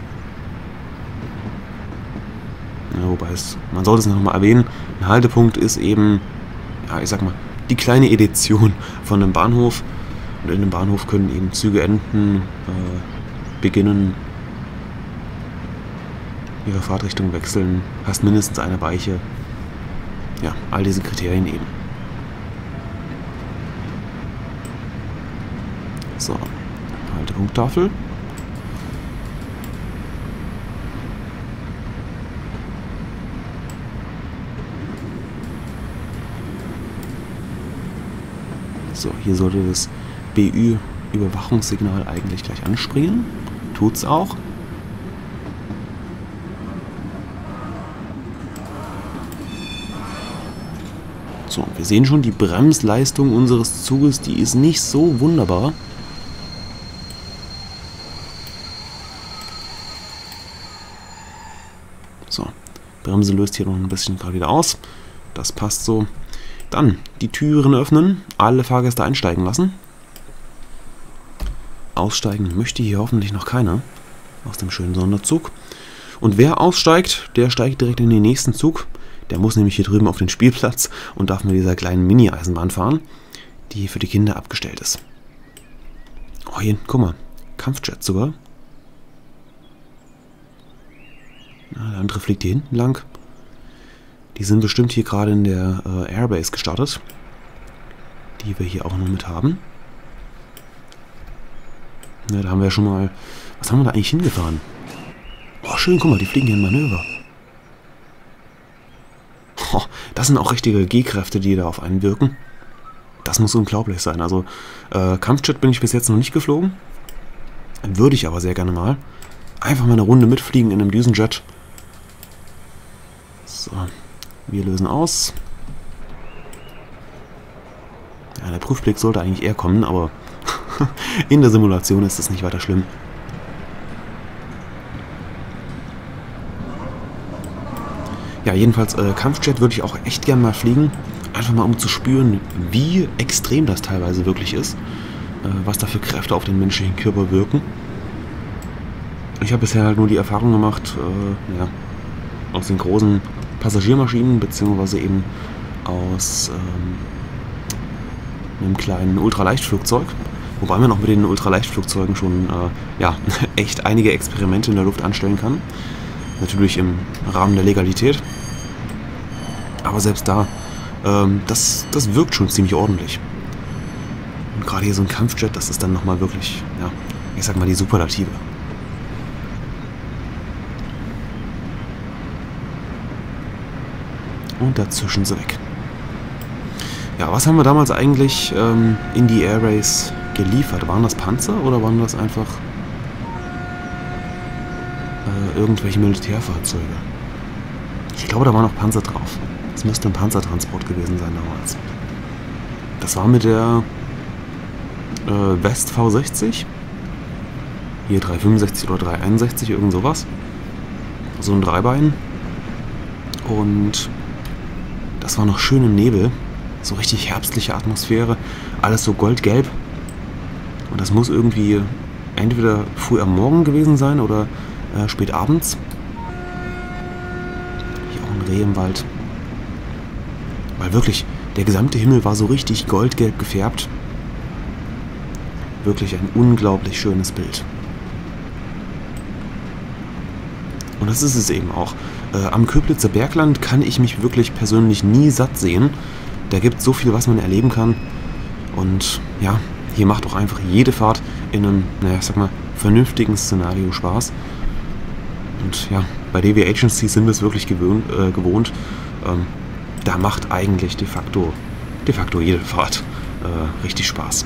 Ja, wobei es, man sollte es noch mal erwähnen, ein Haltepunkt ist eben, ja, ich sag mal, die kleine Edition von einem Bahnhof. Und in einem Bahnhof können eben Züge enden, äh, beginnen, ihre Fahrtrichtung wechseln, hast mindestens eine Weiche. Ja, all diese Kriterien eben. So, Haltepunkttafel. So, hier sollte das B Ü-Überwachungssignal eigentlich gleich anspringen. Tut's auch. So, wir sehen schon, die Bremsleistung unseres Zuges, die ist nicht so wunderbar. So, Bremse löst hier noch ein bisschen gerade wieder aus. Das passt so. Dann die Türen öffnen, alle Fahrgäste einsteigen lassen. Aussteigen möchte hier hoffentlich noch keiner aus dem schönen Sonderzug. Und wer aussteigt, der steigt direkt in den nächsten Zug. Der muss nämlich hier drüben auf den Spielplatz und darf mit dieser kleinen Mini-Eisenbahn fahren, die für die Kinder abgestellt ist. Oh, hier, guck mal, Kampfjet sogar. Na, der andere fliegt hier hinten lang. Die sind bestimmt hier gerade in der äh, Airbase gestartet, die wir hier auch noch mit haben. Ja, da haben wir ja schon mal... Was haben wir da eigentlich hingefahren? Oh, schön, guck mal, die fliegen hier in Manöver. Oh, das sind auch richtige G-Kräfte, die da auf einen wirken. Das muss unglaublich sein. Also, äh, Kampfjet bin ich bis jetzt noch nicht geflogen. Würde ich aber sehr gerne mal. Einfach mal eine Runde mitfliegen in einem Düsenjet. So, wir lösen aus. Ja, der Prüfblick sollte eigentlich eher kommen, aber in der Simulation ist das nicht weiter schlimm. Ja, jedenfalls äh, Kampfjet würde ich auch echt gern mal fliegen. Einfach mal um zu spüren, wie extrem das teilweise wirklich ist. Äh, was da für Kräfte auf den menschlichen Körper wirken. Ich habe bisher halt nur die Erfahrung gemacht, äh, ja, aus den großen Passagiermaschinen, beziehungsweise eben aus ähm, einem kleinen Ultraleichtflugzeug. Wobei man auch mit den Ultraleichtflugzeugen schon äh, ja, echt einige Experimente in der Luft anstellen kann. Natürlich im Rahmen der Legalität. Aber selbst da, ähm, das, das wirkt schon ziemlich ordentlich. Und gerade hier so ein Kampfjet, das ist dann nochmal wirklich, ja, ich sag mal die Superlative. Und dazwischen sie weg. Ja, was haben wir damals eigentlich ähm, in die Air Race geliefert? Waren das Panzer oder waren das einfach äh, irgendwelche Militärfahrzeuge? Ich glaube, da waren noch Panzer drauf. Das müsste ein Panzertransport gewesen sein damals. Das war mit der äh, West V sechzig. Hier drei fünfundsechzig oder drei einundsechzig, irgend sowas. So ein Dreibein. Und das war noch schön im Nebel. So richtig herbstliche Atmosphäre. Alles so goldgelb. Und das muss irgendwie entweder früh am Morgen gewesen sein oder äh, spät abends. Hier auch ein Reh im Wald. Weil wirklich, der gesamte Himmel war so richtig goldgelb gefärbt. Wirklich ein unglaublich schönes Bild. Und das ist es eben auch. Äh, am Köblitzer Bergland kann ich mich wirklich persönlich nie satt sehen. Da gibt es so viel, was man erleben kann. Und ja, hier macht auch einfach jede Fahrt in einem, naja, ich sag mal, vernünftigen Szenario Spaß. Und ja, bei D W Agency sind wir es wirklich gewöhnt, äh, gewohnt. Ähm, da macht eigentlich de facto, de facto jede Fahrt äh, richtig Spaß.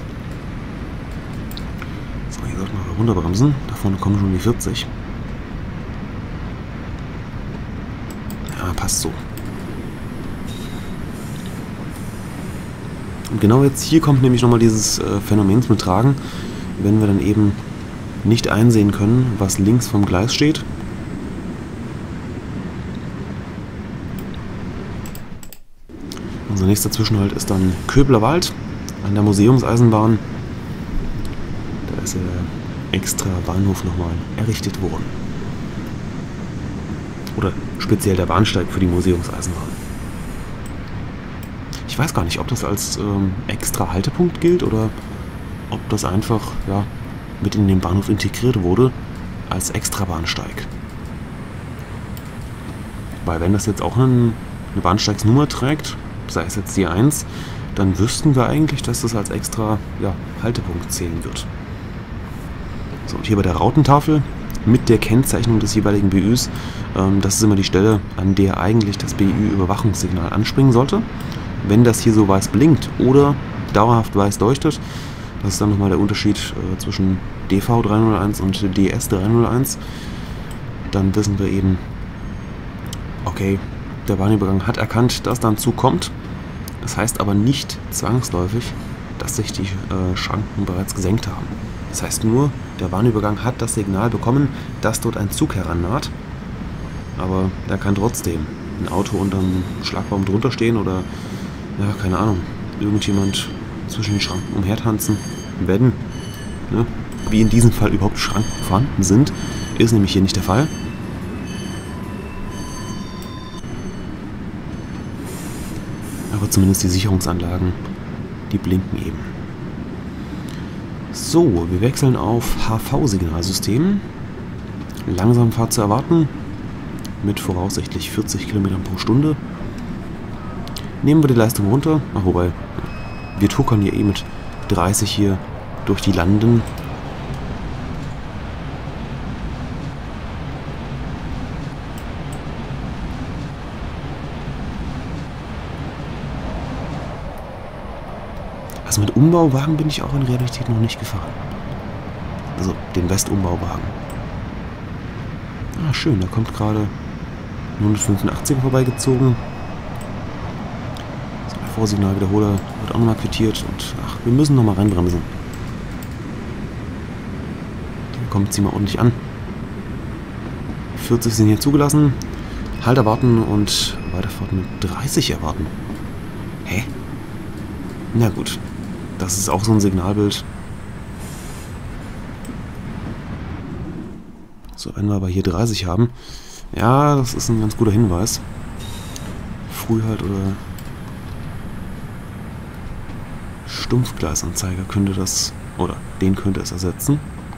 So, hier sollten wir runterbremsen. Da vorne kommen schon die vierzig. Ja, passt so. Und genau jetzt hier kommt nämlich nochmal dieses äh, Phänomen zum Tragen, wenn wir dann eben nicht einsehen können, was links vom Gleis steht. Unser nächster Zwischenhalt ist dann Köblerwald an der Museumseisenbahn. Da ist der extra Bahnhof nochmal errichtet worden. Oder speziell der Bahnsteig für die Museumseisenbahn. Ich weiß gar nicht, ob das als ähm, extra Haltepunkt gilt oder ob das einfach ja, mit in den Bahnhof integriert wurde als extra Bahnsteig. Weil wenn das jetzt auch einen, eine Bahnsteigsnummer trägt, sei es jetzt die eins, dann wüssten wir eigentlich, dass das als extra ja, Haltepunkt zählen wird. So, und hier bei der Rautentafel mit der Kennzeichnung des jeweiligen B Üs, ähm, das ist immer die Stelle, an der eigentlich das B Ü-Überwachungssignal anspringen sollte. Wenn das hier so weiß blinkt oder dauerhaft weiß leuchtet, das ist dann nochmal der Unterschied äh, zwischen D V dreihunderteins und D S dreihunderteins, dann wissen wir eben, okay, der Bahnübergang hat erkannt, dass da ein Zug kommt. Das heißt aber nicht zwangsläufig, dass sich die äh, Schranken bereits gesenkt haben. Das heißt nur, der Bahnübergang hat das Signal bekommen, dass dort ein Zug herannaht. Aber da kann trotzdem ein Auto unterm Schlagbaum drunter stehen oder, ja, keine Ahnung, irgendjemand zwischen den Schranken umhertanzen. Wenn, ne, wie in diesem Fall überhaupt Schranken vorhanden sind, ist nämlich hier nicht der Fall. Aber zumindest die Sicherungsanlagen, die blinken eben. So, wir wechseln auf H V-Signalsystem. Langsamfahrt zu erwarten, mit voraussichtlich vierzig Kilometern pro Stunde. Nehmen wir die Leistung runter. Ach, wobei, wir tuckern hier eh mit dreißig hier durch die Landen. Also mit Umbauwagen bin ich auch in Realität noch nicht gefahren. Also den Westumbauwagen. Ah, schön, da kommt gerade ein hundertfünfundachtziger vorbeigezogen. So, der Vorsignalwiederholer wird auch nochmal quittiert und ach, wir müssen nochmal reinbremsen. Hier kommt sie mal ordentlich an. vierzig sind hier zugelassen. Halt erwarten und Weiterfahrt mit dreißig erwarten. Hä? Na gut. Das ist auch so ein Signalbild. So, wenn wir aber hier dreißig haben. Ja, das ist ein ganz guter Hinweis. Frühhalt oder Stumpfgleisanzeiger könnte das, oder den könnte es ersetzen.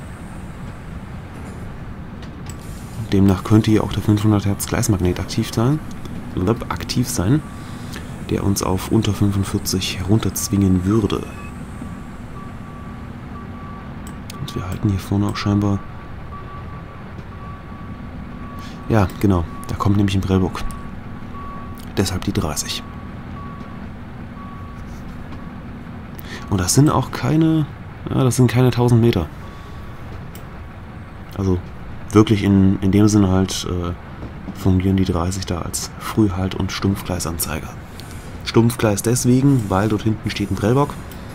Demnach könnte hier auch der fünfhundert Hertz Gleismagnet aktiv sein, aktiv sein, der uns auf unter fünfundvierzig herunterzwingen würde. Und wir halten hier vorne auch scheinbar... Ja, genau, da kommt nämlich ein Prellbock. Deshalb die dreißig. Und das sind auch keine... Ja, das sind keine tausend Meter. Also wirklich in, in dem Sinne halt äh, fungieren die dreißig da als Frühhalt- und Stumpfgleisanzeiger. Stumpfgleis deswegen, weil dort hinten steht ein Prellbock.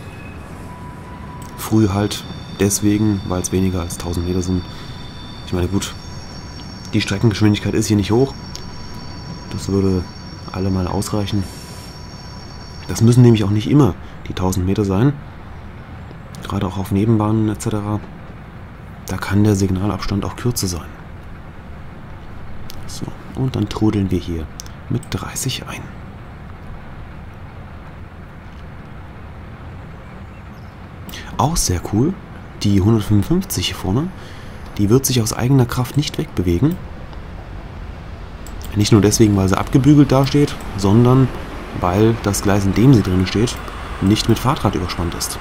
Frühhalt deswegen, weil es weniger als tausend Meter sind. Ich meine, gut, die Streckengeschwindigkeit ist hier nicht hoch. Das würde allemal ausreichen. Das müssen nämlich auch nicht immer die tausend Meter sein. Gerade auch auf Nebenbahnen et cetera. Da kann der Signalabstand auch kürzer sein. So, und dann trudeln wir hier mit dreißig ein. Auch sehr cool, die hundertfünfundfünfzig hier vorne, die wird sich aus eigener Kraft nicht wegbewegen. Nicht nur deswegen, weil sie abgebügelt dasteht, sondern weil das Gleis, in dem sie drin steht, nicht mit Fahrdraht überspannt ist.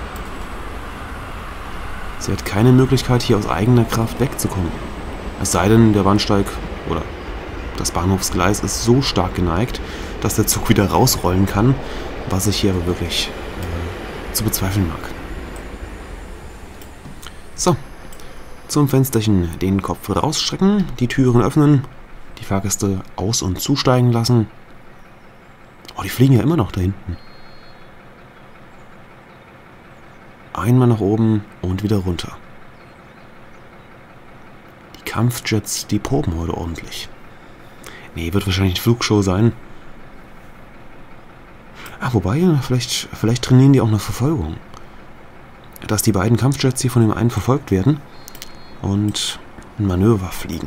Sie hat keine Möglichkeit, hier aus eigener Kraft wegzukommen. Es sei denn, der Bahnsteig oder das Bahnhofsgleis ist so stark geneigt, dass der Zug wieder rausrollen kann, was ich hier aber wirklich äh, zu bezweifeln mag. So, zum Fensterchen den Kopf rausstrecken, die Türen öffnen, die Fahrgäste aus- und zusteigen lassen. Oh, die fliegen ja immer noch da hinten. Einmal nach oben und wieder runter. Die Kampfjets, die proben heute ordentlich. Nee, wird wahrscheinlich eine Flugshow sein. Ah, wobei, vielleicht, vielleicht trainieren die auch eine Verfolgung. Dass die beiden Kampfjets hier von dem einen verfolgt werden und ein Manöver fliegen.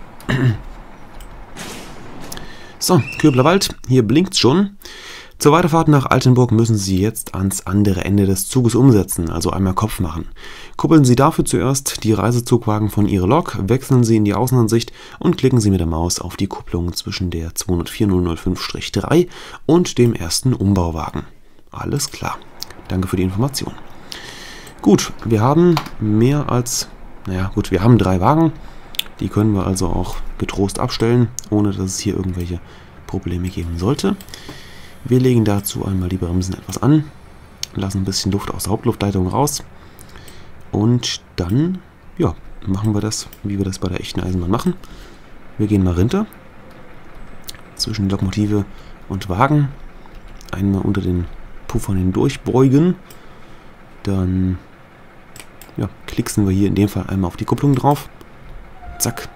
So, Köbler Wald, hier blinkt's schon. Zur Weiterfahrt nach Altenburg müssen Sie jetzt ans andere Ende des Zuges umsetzen, also einmal Kopf machen. Kuppeln Sie dafür zuerst die Reisezugwagen von Ihrer Lok, wechseln Sie in die Außenansicht und klicken Sie mit der Maus auf die Kupplung zwischen der zweihundertvier null null fünf drei und dem ersten Umbauwagen. Alles klar. Danke für die Information. Gut, wir haben mehr als, naja gut, wir haben drei Wagen. Die können wir also auch getrost abstellen, ohne dass es hier irgendwelche Probleme geben sollte. Wir legen dazu einmal die Bremsen etwas an, lassen ein bisschen Luft aus der Hauptluftleitung raus und dann, ja, machen wir das, wie wir das bei der echten Eisenbahn machen. Wir gehen mal runter, zwischen Lokomotive und Wagen, einmal unter den Puffern hindurch beugen, dann, ja, klicksen wir hier in dem Fall einmal auf die Kupplung drauf, zack,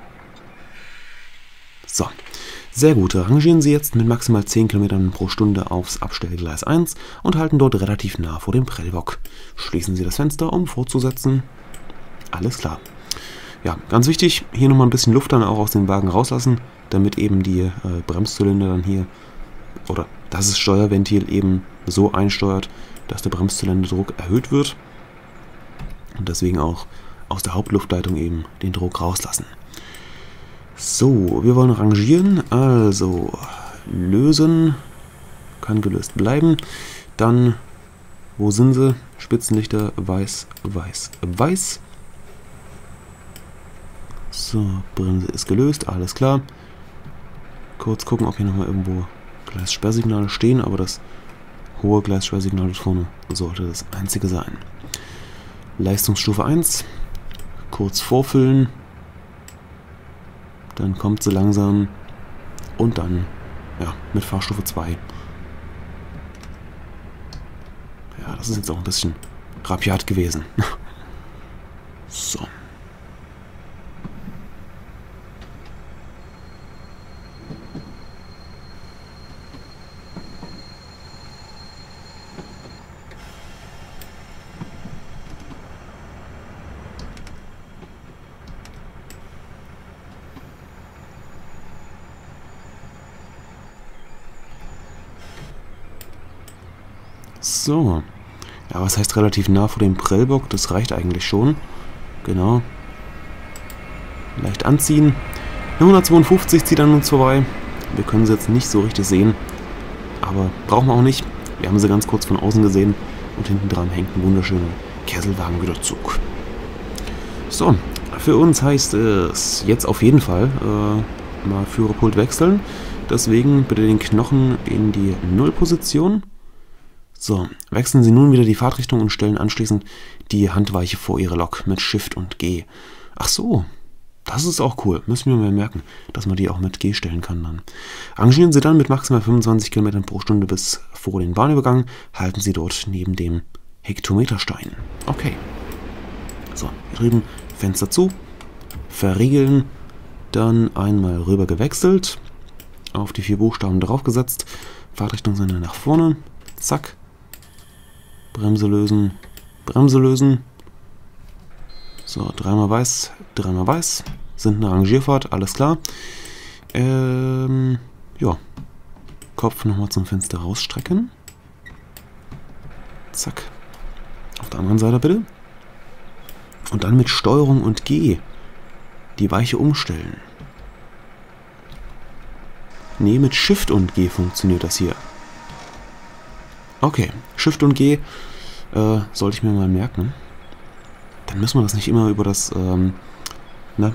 so. Sehr gut, rangieren Sie jetzt mit maximal zehn Kilometern pro Stunde aufs Abstellgleis eins und halten dort relativ nah vor dem Prellbock. Schließen Sie das Fenster, um fortzusetzen. Alles klar. Ja, ganz wichtig, hier nochmal ein bisschen Luft dann auch aus dem Wagen rauslassen, damit eben die äh, Bremszylinder dann hier, oder dass das Steuerventil eben so einsteuert, dass der Bremszylinderdruck erhöht wird. Und deswegen auch aus der Hauptluftleitung eben den Druck rauslassen. So, wir wollen rangieren, also lösen, kann gelöst bleiben, dann, wo sind sie? Spitzenlichter, weiß, weiß, weiß. So, Bremse ist gelöst, alles klar. Kurz gucken, ob hier nochmal irgendwo Gleissperrsignale stehen, aber das hohe Gleissperrsignal dort vorne sollte das einzige sein. Leistungsstufe eins, kurz vorfüllen. Dann kommt sie langsam und dann, ja, mit Fahrstufe zwei. Ja, das ist jetzt auch ein bisschen rabiat gewesen. So. So. Ja, was heißt relativ nah vor dem Prellbock? Das reicht eigentlich schon. Genau. Leicht anziehen. Eine hundertzweiundfünfzig zieht an uns vorbei. Wir können sie jetzt nicht so richtig sehen. Aber brauchen wir auch nicht. Wir haben sie ganz kurz von außen gesehen. Und hinten dran hängt ein wunderschöner Kesselwagen-Güterzug. So. Für uns heißt es jetzt auf jeden Fall äh, mal Führerpult wechseln. Deswegen bitte den Knochen in die Nullposition. So, wechseln Sie nun wieder die Fahrtrichtung und stellen anschließend die Handweiche vor Ihre Lok mit Shift und G. Ach so, das ist auch cool. Müssen wir mal merken, dass man die auch mit G stellen kann dann. Rangieren Sie dann mit maximal fünfundzwanzig Kilometern pro Stunde bis vor den Bahnübergang. Halten Sie dort neben dem Hektometerstein. Okay. So, hier drüben Fenster zu, verriegeln, dann einmal rüber gewechselt, auf die vier Buchstaben draufgesetzt, Fahrtrichtungssender nach vorne, zack. Bremse lösen, Bremse lösen. So, dreimal weiß, dreimal weiß. Sind eine Rangierfahrt, alles klar. Ähm, ja. Kopf nochmal zum Fenster rausstrecken. Zack. Auf der anderen Seite bitte. Und dann mit Steuerung und G die Weiche umstellen. Nee, mit Shift und G funktioniert das hier. Okay, Shift und G äh, sollte ich mir mal merken. Dann müssen wir das nicht immer über das, ähm, ne,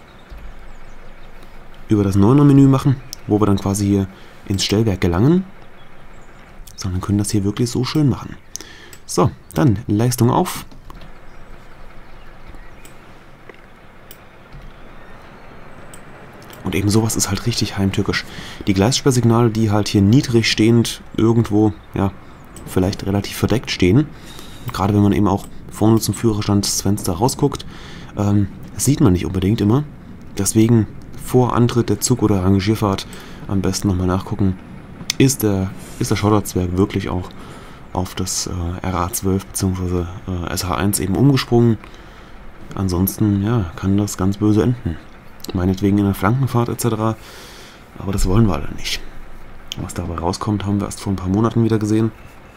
über das Neuner-Menü machen, wo wir dann quasi hier ins Stellwerk gelangen, sondern können das hier wirklich so schön machen. So, dann Leistung auf. Und eben sowas ist halt richtig heimtückisch. Die Gleissperrsignale, die halt hier niedrig stehend irgendwo, ja, vielleicht relativ verdeckt stehen. Gerade wenn man eben auch vorne zum Führerstandsfenster rausguckt, ähm, sieht man nicht unbedingt immer. Deswegen vor Antritt der Zug- oder Rangierfahrt am besten nochmal nachgucken, ist der ist der Schotterzwerg wirklich auch auf das äh, R A zwölf bzw. Äh, S H eins eben umgesprungen. Ansonsten, ja, kann das ganz böse enden. Meinetwegen in der Flankenfahrt et cetera. Aber das wollen wir alle nicht. Was dabei rauskommt, haben wir erst vor ein paar Monaten wieder gesehen.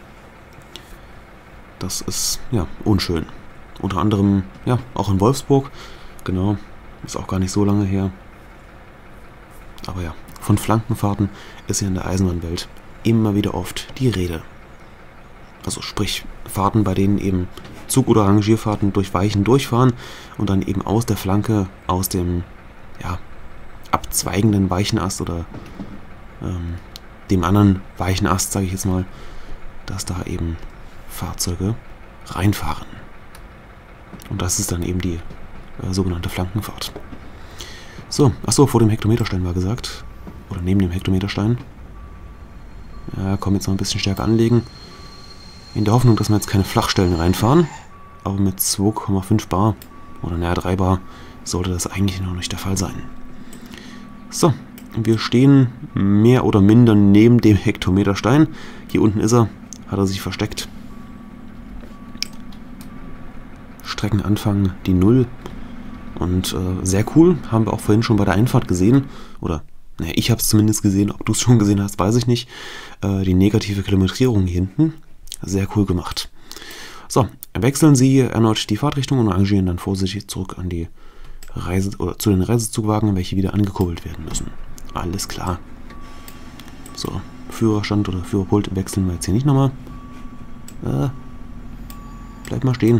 Das ist, ja, unschön. Unter anderem, ja, auch in Wolfsburg. Genau, ist auch gar nicht so lange her. Aber ja, von Flankenfahrten ist ja in der Eisenbahnwelt immer wieder oft die Rede. Also sprich, Fahrten, bei denen eben Zug- oder Rangierfahrten durch Weichen durchfahren und dann eben aus der Flanke, aus dem, ja, abzweigenden Weichenast oder ähm, dem anderen Weichenast, sage ich jetzt mal, dass da eben Fahrzeuge reinfahren. Und das ist dann eben die äh, sogenannte Flankenfahrt. So, achso, vor dem Hektometerstein war gesagt. Oder neben dem Hektometerstein. Ja, komm, jetzt noch ein bisschen stärker anlegen. In der Hoffnung, dass wir jetzt keine Flachstellen reinfahren. Aber mit zwei Komma fünf Bar oder naja drei Bar sollte das eigentlich noch nicht der Fall sein. So, wir stehen mehr oder minder neben dem Hektometerstein. Hier unten ist er, hat er sich versteckt. Streckenanfang die Null. Und äh, sehr cool, haben wir auch vorhin schon bei der Einfahrt gesehen. Oder, naja, ich habe es zumindest gesehen. Ob du es schon gesehen hast, weiß ich nicht. Äh, die negative Kilometrierung hier hinten. Sehr cool gemacht. So, wechseln Sie erneut die Fahrtrichtung und rangieren dann vorsichtig zurück an die Reise oder zu den Reisezugwagen, welche wieder angekurbelt werden müssen. Alles klar. So, Führerstand oder Führerpult wechseln wir jetzt hier nicht nochmal. Äh, bleib mal stehen.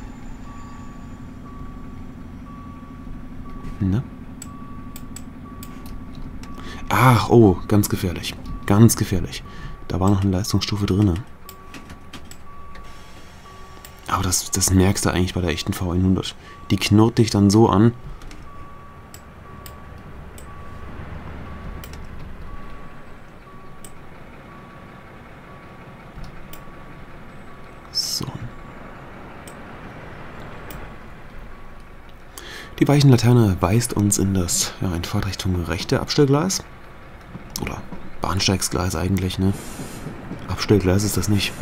Ne? Ach, oh, ganz gefährlich. Ganz gefährlich. Da war noch eine Leistungsstufe drin. Aber das, das merkst du eigentlich bei der echten V hundert. Die knurrt dich dann so an. So. Die Weichenlaterne weist uns in das, ja, in Fahrtrichtung rechte Abstellgleis. Oder Bahnsteigsgleis eigentlich, ne? Abstellgleis ist das nicht.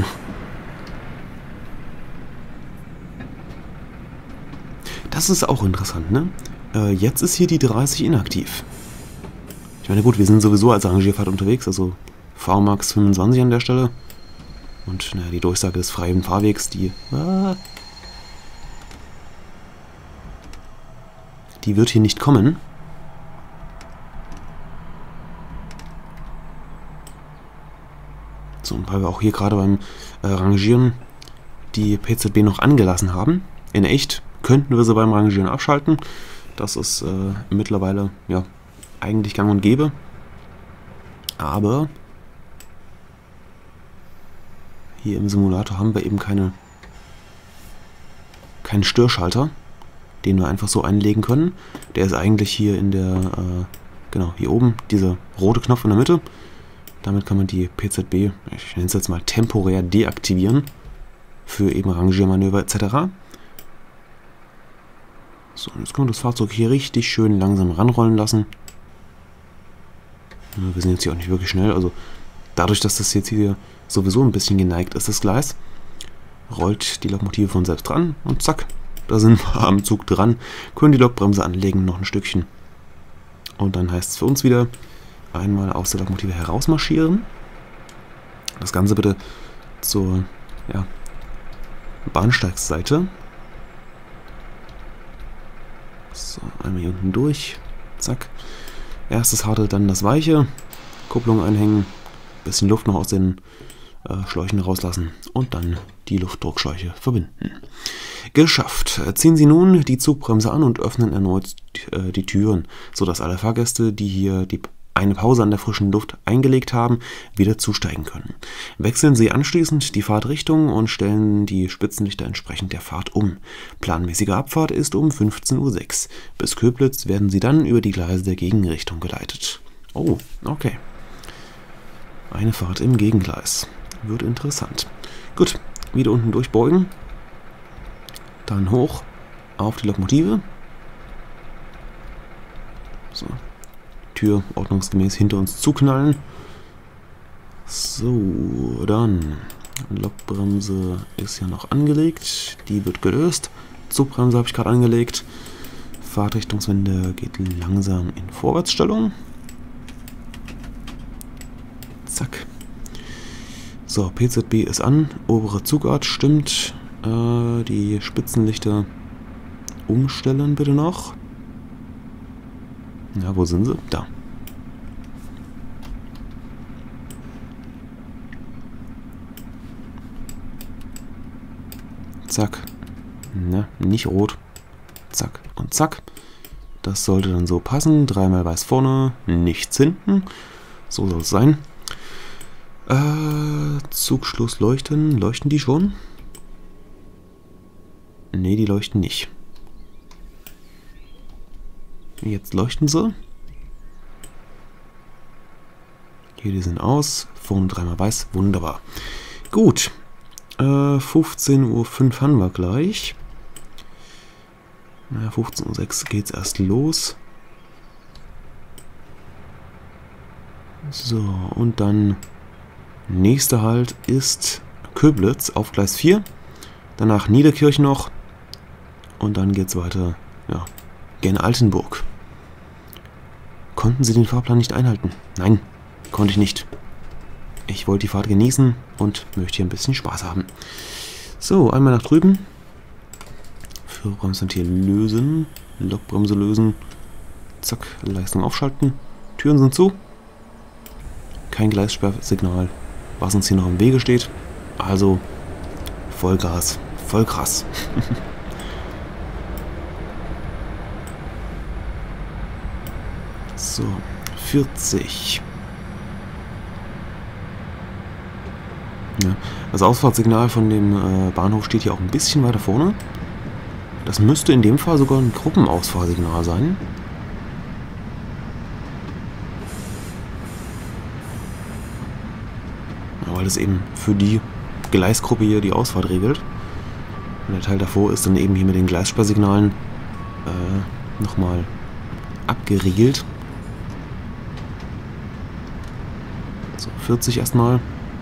Das ist auch interessant, ne? Äh, jetzt ist hier die dreißig inaktiv. Ich meine, gut, wir sind sowieso als Rangierfahrt unterwegs, also V Max fünfundzwanzig an der Stelle. Und naja, die Durchsage des freien Fahrwegs, die... Ah, die wird hier nicht kommen. So, und weil wir auch hier gerade beim äh, Rangieren die P Z B noch angelassen haben, in echt könnten wir sie beim Rangieren abschalten. Das ist äh, mittlerweile ja eigentlich gang und gäbe. Aber hier im Simulator haben wir eben keine keinen Störschalter, den wir einfach so einlegen können. Der ist eigentlich hier in der, äh, genau, hier oben, dieser rote Knopf in der Mitte. Damit kann man die P Z B, ich nenne es jetzt mal temporär deaktivieren, für eben Rangiermanöver et cetera. So, und jetzt können wir das Fahrzeug hier richtig schön langsam ranrollen lassen. Ja, wir sind jetzt hier auch nicht wirklich schnell, also dadurch, dass das jetzt hier sowieso ein bisschen geneigt ist, das Gleis, rollt die Lokomotive von selbst dran und zack, da sind wir am Zug dran, können die Lokbremse anlegen, noch ein Stückchen. Und dann heißt es für uns wieder, einmal aus der Lokomotive herausmarschieren. Das Ganze bitte zur, ja, Bahnsteigsseite. So, einmal hier unten durch. Zack. Erstes harte, dann das weiche. Kupplung einhängen. Bisschen Luft noch aus den äh, Schläuchen rauslassen. Und dann die Luftdruckschläuche verbinden. Geschafft. Ziehen Sie nun die Zugbremse an und öffnen erneut äh, die Türen, sodass alle Fahrgäste, die hier die eine Pause an der frischen Luft eingelegt haben, wieder zusteigen können. Wechseln Sie anschließend die Fahrtrichtung und stellen die Spitzenlichter entsprechend der Fahrt um. Planmäßige Abfahrt ist um fünfzehn Uhr sechs. Bis Köblitz werden Sie dann über die Gleise der Gegenrichtung geleitet. Oh, okay. Eine Fahrt im Gegengleis. Wird interessant. Gut, wieder unten durchbeugen. Dann hoch auf die Lokomotive. So. Tür ordnungsgemäß hinter uns zuknallen. So, dann. Lokbremse ist ja noch angelegt. Die wird gelöst. Zugbremse habe ich gerade angelegt. Fahrtrichtungswende geht langsam in Vorwärtsstellung. Zack. So, P Z B ist an. Obere Zugart stimmt. Äh, die Spitzenlichter umstellen bitte noch. Ja, wo sind sie? Da. Zack. Ne, nicht rot. Zack und zack. Das sollte dann so passen. Dreimal weiß vorne, nichts hinten. So soll es sein. Äh, Zugschluss leuchten. Leuchten die schon? Ne, die leuchten nicht. Jetzt leuchten sie. Hier, die sind aus. Vorne dreimal weiß. Wunderbar. Gut. Äh, fünfzehn Uhr fünf haben wir gleich. Naja, fünfzehn Uhr sechs geht's erst los. So, und dann nächster Halt ist Köblitz auf Gleis vier. Danach Niederkirchen noch. Und dann geht's weiter, ja, gen Altenburg. Konnten Sie den Fahrplan nicht einhalten? Nein, konnte ich nicht. Ich wollte die Fahrt genießen und möchte hier ein bisschen Spaß haben. So, einmal nach drüben. Führerbremsventil lösen. Lokbremse lösen. Zack, Leistung aufschalten. Türen sind zu. Kein Gleissperrsignal, was uns hier noch im Wege steht. Also Vollgas, voll krass. So, vierzig. Ja, das Ausfahrtssignal von dem äh, Bahnhof steht hier auch ein bisschen weiter vorne. Das müsste in dem Fall sogar ein Gruppenausfahrsignal sein. Ja, weil das eben für die Gleisgruppe hier die Ausfahrt regelt. Und der Teil davor ist dann eben hier mit den Gleissperrsignalen äh, nochmal abgeriegelt. So, vierzig erstmal.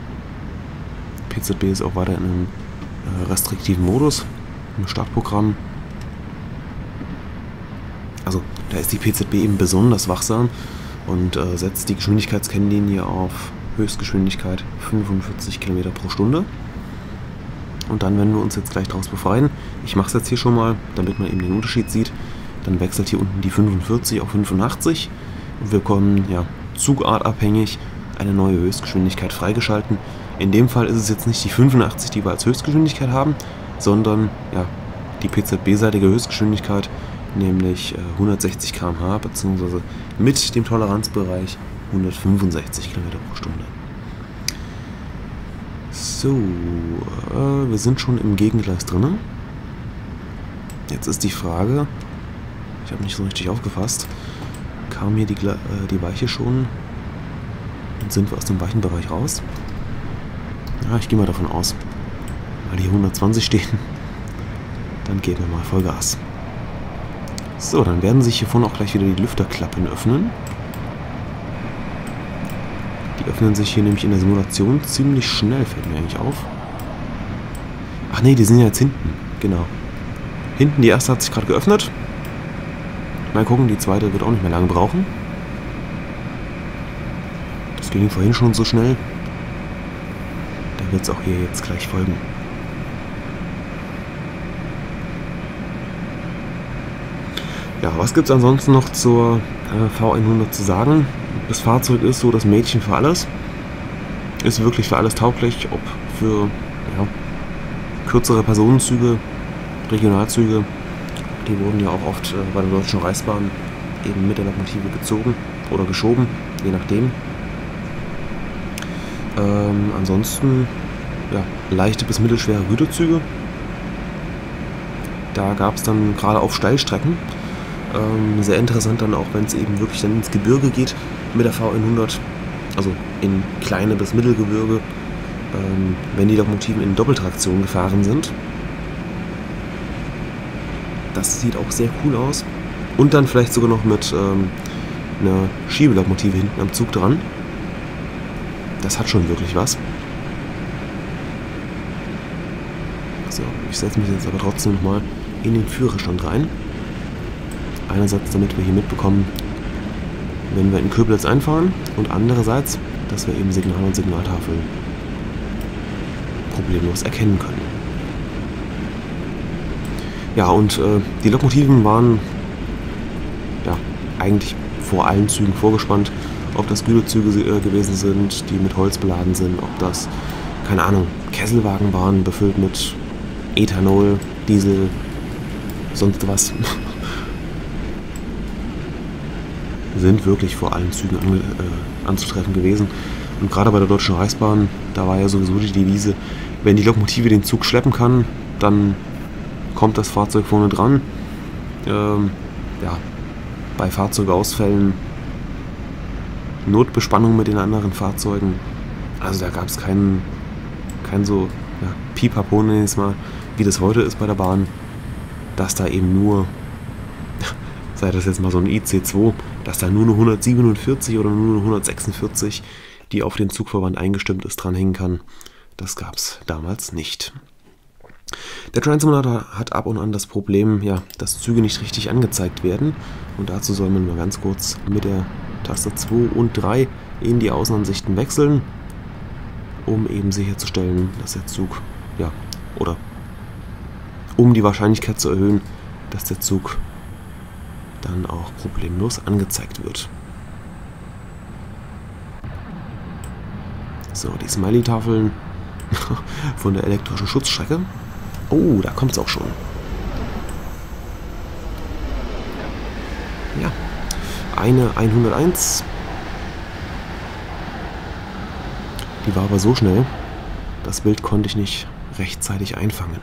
P Z B ist auch weiter in einem äh, restriktiven Modus im Startprogramm. Also da ist die P Z B eben besonders wachsam und äh, setzt die Geschwindigkeitskennlinie auf Höchstgeschwindigkeit fünfundvierzig Kilometer pro Stunde. Und dann werden wir uns jetzt gleich daraus befreien. Ich mache es jetzt hier schon mal, damit man eben den Unterschied sieht. Dann wechselt hier unten die fünfundvierzig auf fünfundachtzig und wir bekommen ja zugartabhängig eine neue Höchstgeschwindigkeit freigeschalten. In dem Fall ist es jetzt nicht die fünfundachtzig, die wir als Höchstgeschwindigkeit haben, sondern ja, die P Z B-seitige Höchstgeschwindigkeit, nämlich äh, hundertsechzig Kilometer pro Stunde, beziehungsweise mit dem Toleranzbereich hundertfünfundsechzig Kilometer pro Stunde. So, äh, wir sind schon im Gegengleis drin. Jetzt ist die Frage, ich habe nicht so richtig aufgefasst, kam hier die, äh, die Weiche schon und sind wir aus dem Weichenbereich raus? Ja, ich gehe mal davon aus, weil hier hundertzwanzig stehen, dann geben wir mal Vollgas. So, dann werden sich hier vorne auch gleich wieder die Lüfterklappen öffnen. Die öffnen sich hier nämlich in der Simulation ziemlich schnell, fällt mir eigentlich auf. Ach nee, die sind ja jetzt hinten, genau. Hinten die erste hat sich gerade geöffnet. Mal gucken, die zweite wird auch nicht mehr lange brauchen. Das ging vorhin schon so schnell. Da wird es auch hier jetzt gleich folgen. Ja, was gibt es ansonsten noch zur äh, V hundert zu sagen? Das Fahrzeug ist so das Mädchen für alles. Ist wirklich für alles tauglich, ob für ja, kürzere Personenzüge, Regionalzüge. Die wurden ja auch oft äh, bei der Deutschen Reichsbahn eben mit der Lokomotive gezogen oder geschoben, je nachdem. Ähm, ansonsten ja, leichte bis mittelschwere Güterzüge. Da gab es dann gerade auf Steilstrecken ähm, sehr interessant dann auch, wenn es eben wirklich dann ins Gebirge geht mit der V hundert, also in kleine bis Mittelgebirge, ähm, wenn die Lokomotiven in Doppeltraktion gefahren sind. Das sieht auch sehr cool aus. Und dann vielleicht sogar noch mit ähm, einer Schiebelokomotive hinten am Zug dran. Das hat schon wirklich was. So, ich setze mich jetzt aber trotzdem nochmal in den Führerstand rein. Einerseits, damit wir hier mitbekommen, wenn wir in Köblitz einfahren, und andererseits, dass wir eben Signal und Signaltafel problemlos erkennen können. Ja, und äh, die Lokomotiven waren ja eigentlich vor allen Zügen vorgespannt. Ob das Güterzüge äh, gewesen sind, die mit Holz beladen sind, ob das, keine Ahnung, Kesselwagen waren, befüllt mit Ethanol, Diesel, sonst was. Sind wirklich vor allen Zügen an, äh, anzutreffen gewesen. Und gerade bei der Deutschen Reichsbahn, da war ja sowieso die Devise, wenn die Lokomotive den Zug schleppen kann, dann kommt das Fahrzeug vorne dran. Ähm, ja, bei Fahrzeugausfällen Notbespannung mit den anderen Fahrzeugen. Also da gab es keinen kein so ja, Pipapo, nenne ich es mal, wie das heute ist bei der Bahn, dass da eben nur, sei das jetzt mal so ein I C zwei, dass da nur eine hundertsiebenundvierzig oder nur eine hundertsechsundvierzig, die auf den Zugverband eingestimmt ist, dranhängen kann. Das gab es damals nicht. Der Train Simulator hat ab und an das Problem, ja, dass Züge nicht richtig angezeigt werden. Und dazu soll man mal ganz kurz mit der Taste zwei und drei in die Außenansichten wechseln, um eben sicherzustellen, dass der Zug, ja, oder um die Wahrscheinlichkeit zu erhöhen, dass der Zug dann auch problemlos angezeigt wird. So, die Smiley-Tafeln von der elektrischen Schutzstrecke. Oh, da kommt es auch schon. Ja, eine hunderteins. Die war aber so schnell, das Bild konnte ich nicht rechtzeitig einfangen.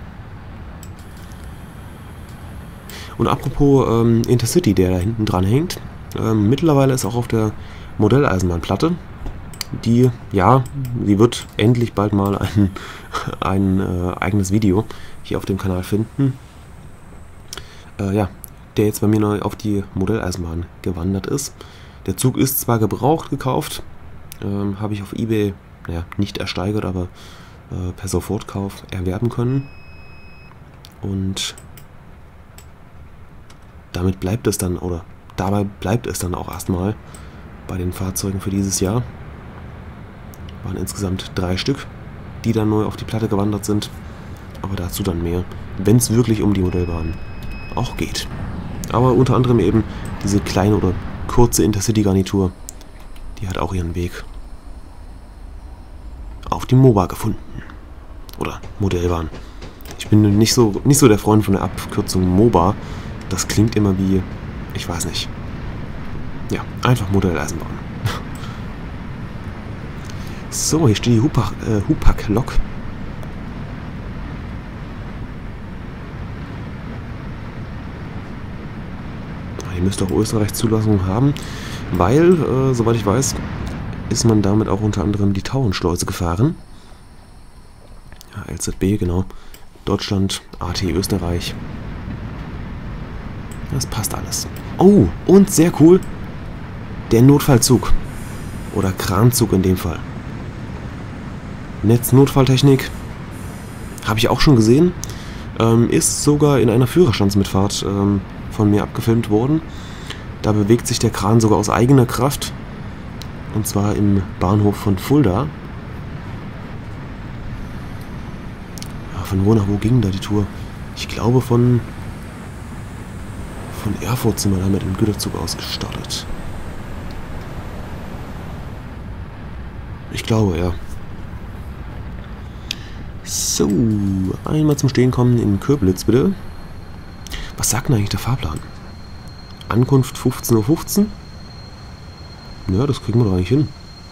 Und apropos ähm, Intercity, der da hinten dran hängt, ähm, mittlerweile ist auch auf der Modelleisenbahnplatte, die, ja, sie wird endlich bald mal ein, ein äh, eigenes Video hier auf dem Kanal finden. Äh, ja, der jetzt bei mir neu auf die Modelleisenbahn gewandert ist. Der Zug ist zwar gebraucht gekauft, ähm, habe ich auf eBay, naja, nicht ersteigert, aber äh, per Sofortkauf erwerben können. Und damit bleibt es dann, oder dabei bleibt es dann auch erstmal bei den Fahrzeugen für dieses Jahr. Waren insgesamt drei Stück, die dann neu auf die Platte gewandert sind. Aber dazu dann mehr, wenn es wirklich um die Modellbahn auch geht. Aber unter anderem eben diese kleine oder kurze Intercity-Garnitur, die hat auch ihren Weg auf die MOBA gefunden. Oder Modellbahn. Ich bin nicht so, nicht so der Freund von der Abkürzung MOBA. Das klingt immer wie, ich weiß nicht. Ja, einfach Modelleisenbahn. So, hier steht die Hupak, äh, Hupak-Lok. Die müsste auch Österreich Zulassung haben, weil, äh, soweit ich weiß, ist man damit auch unter anderem die Tauernschleuse gefahren. Ja, L Z B, genau. Deutschland, A T Österreich. Das passt alles. Oh, und sehr cool, der Notfallzug. Oder Kranzug in dem Fall. Netznotfalltechnik. Habe ich auch schon gesehen. Ähm, ist sogar in einer Führerstandsmitfahrt ähm, von mir abgefilmt worden. Da bewegt sich der Kran sogar aus eigener Kraft. Und zwar im Bahnhof von Fulda. Ja, von wo nach wo ging da die Tour? Ich glaube von... Von Erfurt sind wir da mit dem Güterzug ausgestartet. Ich glaube, ja. So, einmal zum Stehen kommen in Köblitz, bitte. Was sagt denn eigentlich der Fahrplan? Ankunft fünfzehn Uhr fünfzehn? Ja, das kriegen wir doch eigentlich hin.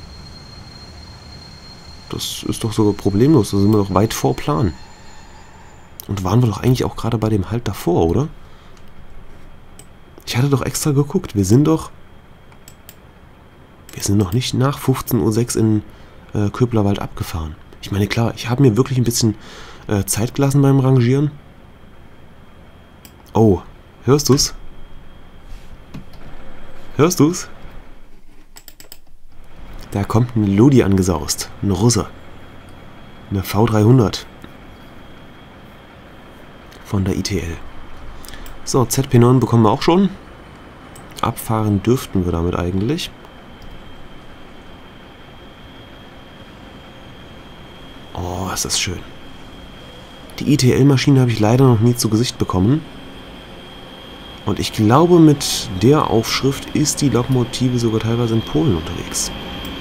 Das ist doch sogar problemlos, da sind wir doch weit vor Plan. Und waren wir doch eigentlich auch gerade bei dem Halt davor, oder? Ich hatte doch extra geguckt, wir sind doch... Wir sind noch nicht nach fünfzehn Uhr sechs in äh, Köblerwald abgefahren. Ich meine, klar, ich habe mir wirklich ein bisschen äh, Zeit gelassen beim Rangieren. Oh, hörst du's? Hörst du's? Da kommt ein Ludi angesaust. Ein Russe. Eine V dreihundert. Von der I T L. So, Z P neun bekommen wir auch schon. Abfahren dürften wir damit eigentlich. Oh, ist das schön. Die I T L-Maschine habe ich leider noch nie zu Gesicht bekommen. Und ich glaube, mit der Aufschrift ist die Lokomotive sogar teilweise in Polen unterwegs.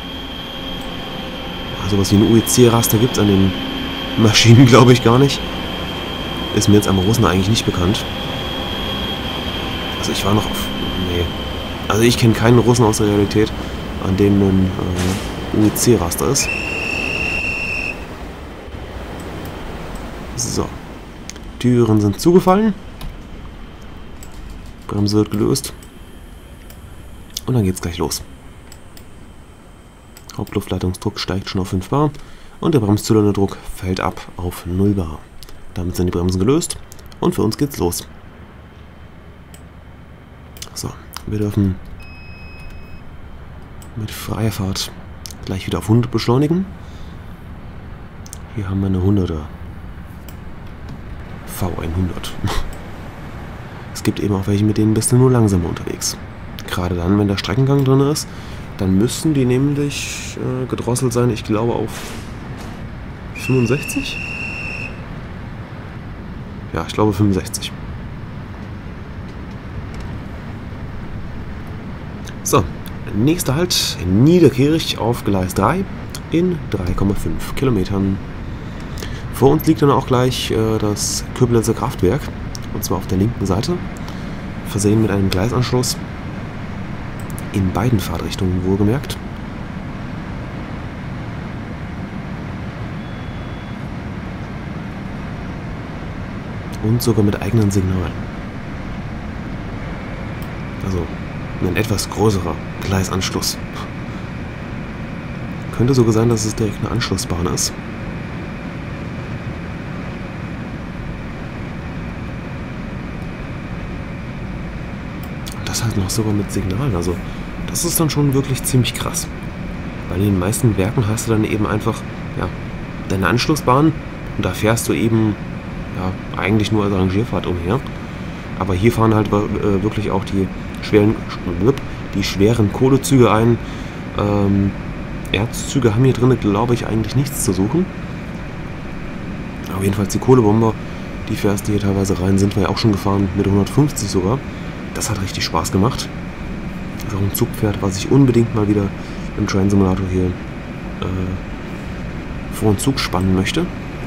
Also was wie ein U E C-Raster gibt es an den Maschinen, glaube ich, gar nicht. Ist mir jetzt am Russen eigentlich nicht bekannt. Also ich war noch auf... Nee. Also ich kenne keinen Russen aus der Realität, an dem ein äh, U E C-Raster ist. So. Türen sind zugefallen. Bremse wird gelöst. Und dann geht's gleich los. Hauptluftleitungsdruck steigt schon auf fünf bar und der Bremszylinderdruck fällt ab auf null bar. Damit sind die Bremsen gelöst und für uns geht's los. So, wir dürfen mit freier Fahrt gleich wieder auf hundert beschleunigen. Hier haben wir eine hunderter V hundert. Es gibt eben auch welche, mit denen bist du nur langsamer unterwegs. Gerade dann, wenn der Streckengang drin ist, dann müssten die nämlich äh, gedrosselt sein, ich glaube auf fünfundsechzig? Ja, ich glaube fünfundsechzig. So, nächster Halt, Niederkirch auf Gleis drei in drei Komma fünf Kilometern. Vor uns liegt dann auch gleich äh, das Köblitzer Kraftwerk, und zwar auf der linken Seite, versehen mit einem Gleisanschluss. In beiden Fahrtrichtungen wohlgemerkt. Und sogar mit eigenen Signalen. Also ein etwas größerer Gleisanschluss. Könnte sogar sein, dass es direkt eine Anschlussbahn ist. Und das halt noch sogar mit Signalen. Also das ist dann schon wirklich ziemlich krass. Weil in den meisten Werken hast du dann eben einfach ja, deine Anschlussbahn und da fährst du eben ja, eigentlich nur als Rangierfahrt umher. Aber hier fahren halt äh, wirklich auch die schweren, die schweren Kohlezüge ein. Ähm, Erzzüge haben hier drin, glaube ich, eigentlich nichts zu suchen. Aber jedenfalls die Kohlebomber, die fährst du hier teilweise rein, sind wir ja auch schon gefahren, mit hundertfünfzig sogar. Das hat richtig Spaß gemacht. Das ist auch ein Zugpferd, was ich unbedingt mal wieder im Train Simulator hier äh, vor den Zug spannen möchte.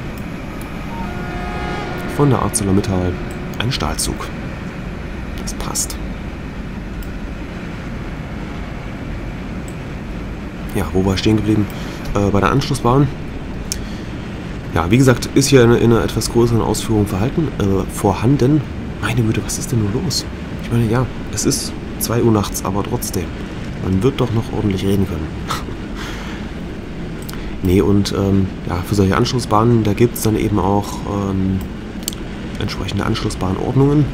Von der ArcelorMittal ein Stahlzug. Das passt. Ja, wo war ich stehen geblieben? Äh, bei der Anschlussbahn. Ja, wie gesagt, ist hier in, in einer etwas größeren Ausführung verhalten, äh, vorhanden. Meine Güte, was ist denn nur los? Ich meine, ja, es ist zwei Uhr nachts, aber trotzdem. Man wird doch noch ordentlich reden können. Nee, und ähm, ja, für solche Anschlussbahnen, da gibt es dann eben auch ähm, entsprechende Anschlussbahnordnungen.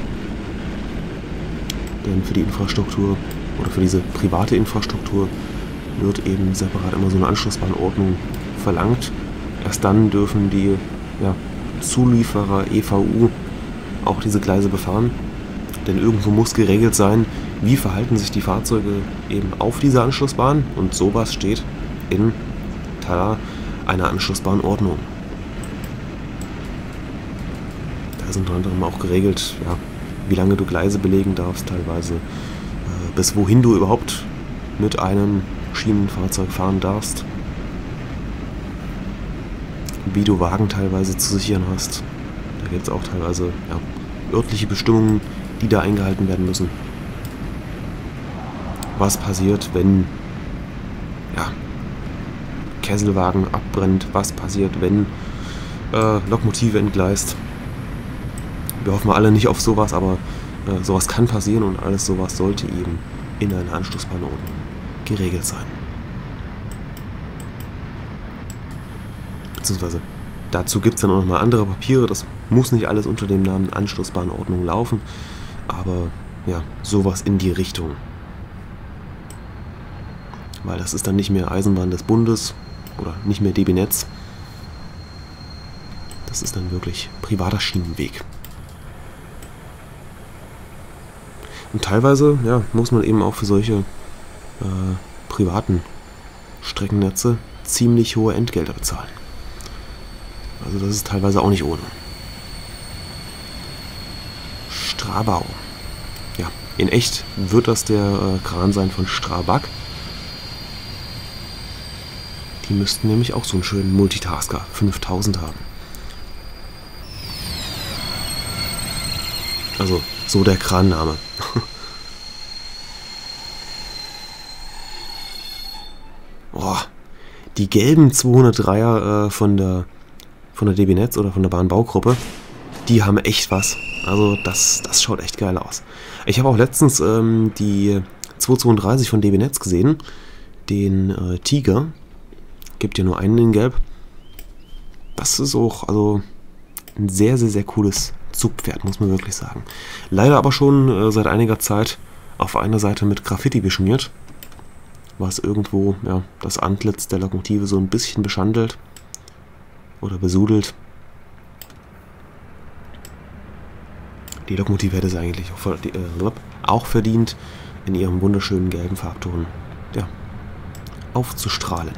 Denn für die Infrastruktur oder für diese private Infrastruktur wird eben separat immer so eine Anschlussbahnordnung verlangt. Erst dann dürfen die ja, Zulieferer E V U auch diese Gleise befahren. Denn irgendwo muss geregelt sein, wie verhalten sich die Fahrzeuge eben auf dieser Anschlussbahn. Und sowas steht in tada, einer Anschlussbahnordnung. Da sind unter anderem auch geregelt, ja, wie lange du Gleise belegen darfst, teilweise äh, bis wohin du überhaupt mit einem Schienenfahrzeug fahren darfst. Wie du Wagen teilweise zu sichern hast. Da gibt es auch teilweise ja, örtliche Bestimmungen, die da eingehalten werden müssen. Was passiert, wenn ja, Kesselwagen abbrennt? Was passiert, wenn äh, Lokomotive entgleist? Wir hoffen alle nicht auf sowas, aber äh, sowas kann passieren und alles sowas sollte eben in einer Anschlussbahnordnung geregelt sein. Beziehungsweise dazu gibt es dann auch nochmal andere Papiere. Das muss nicht alles unter dem Namen Anschlussbahnordnung laufen, aber ja, sowas in die Richtung. weil das ist dann nicht mehr Eisenbahn des Bundes oder nicht mehr D B Netz. Das ist dann wirklich privater Schienenweg. Und teilweise, ja, muss man eben auch für solche äh, privaten Streckennetze ziemlich hohe Entgelte bezahlen. Also das ist teilweise auch nicht ohne. Strabau. Ja, in echt wird das der äh, Kran sein von Strabag. Die müssten nämlich auch so einen schönen Multitasker fünftausend haben. Also so der Kranname. Boah, die gelben zweihundertdreier äh, von der von der D B Netz oder von der Bahnbaugruppe, die haben echt was. Also das, das schaut echt geil aus. Ich habe auch letztens ähm, die zweihundertzweiunddreißig von D B Netz gesehen, den äh, Tiger. Gibt ja nur einen in Gelb. Das ist auch also ein sehr, sehr, sehr cooles Zugpferd, muss man wirklich sagen. Leider aber schon äh, seit einiger Zeit auf einer Seite mit Graffiti beschmiert, was irgendwo ja, das Antlitz der Lokomotive so ein bisschen beschandelt oder besudelt. Die Lokomotive hätte es eigentlich auch, äh, auch verdient, in ihrem wunderschönen gelben Farbton ja, aufzustrahlen.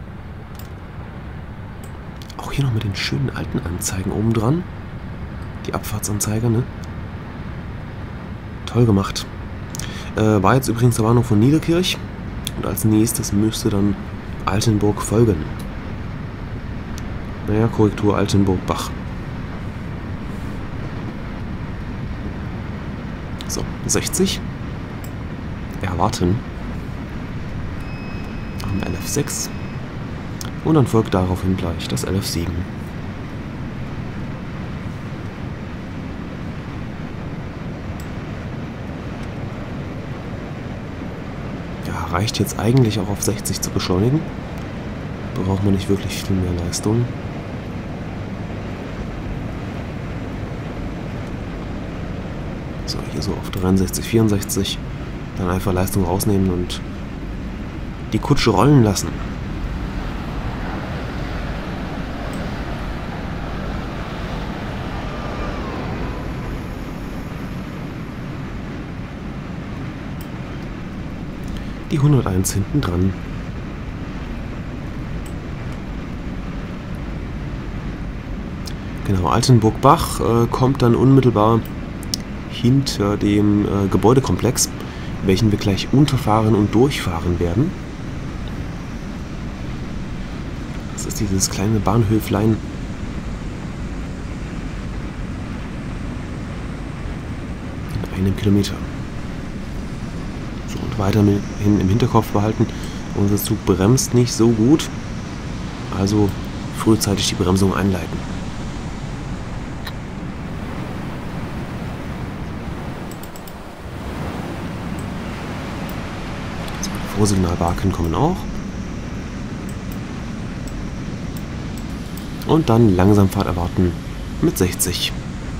Auch hier noch mit den schönen alten Anzeigen oben dran. Die Abfahrtsanzeiger, ne? Toll gemacht. Äh, war jetzt übrigens der Bahnhof von Niederkirch. Und als nächstes müsste dann Altenburg folgen. Naja, Korrektur Altenburg-Bach. So, sechzig. Erwarten. Am L F sechs. Und dann folgt daraufhin gleich das L F sieben. Ja, reicht jetzt eigentlich auch auf sechzig zu beschleunigen. Braucht man nicht wirklich viel mehr Leistung. So, hier so auf dreiundsechzig, vierundsechzig. Dann einfach Leistung rausnehmen und die Kutsche rollen lassen. Die hunderteins hinten dran. Genau, Altenburg-Bach äh, kommt dann unmittelbar hinter dem äh, Gebäudekomplex, welchen wir gleich unterfahren und durchfahren werden. Das ist dieses kleine Bahnhöflein. In einem Kilometer. So, und weiterhin im Hinterkopf behalten, unser Zug bremst nicht so gut, also frühzeitig die Bremsung einleiten. So, Vorsignalbarken kommen auch. Und dann Langsamfahrt erwarten mit sechzig.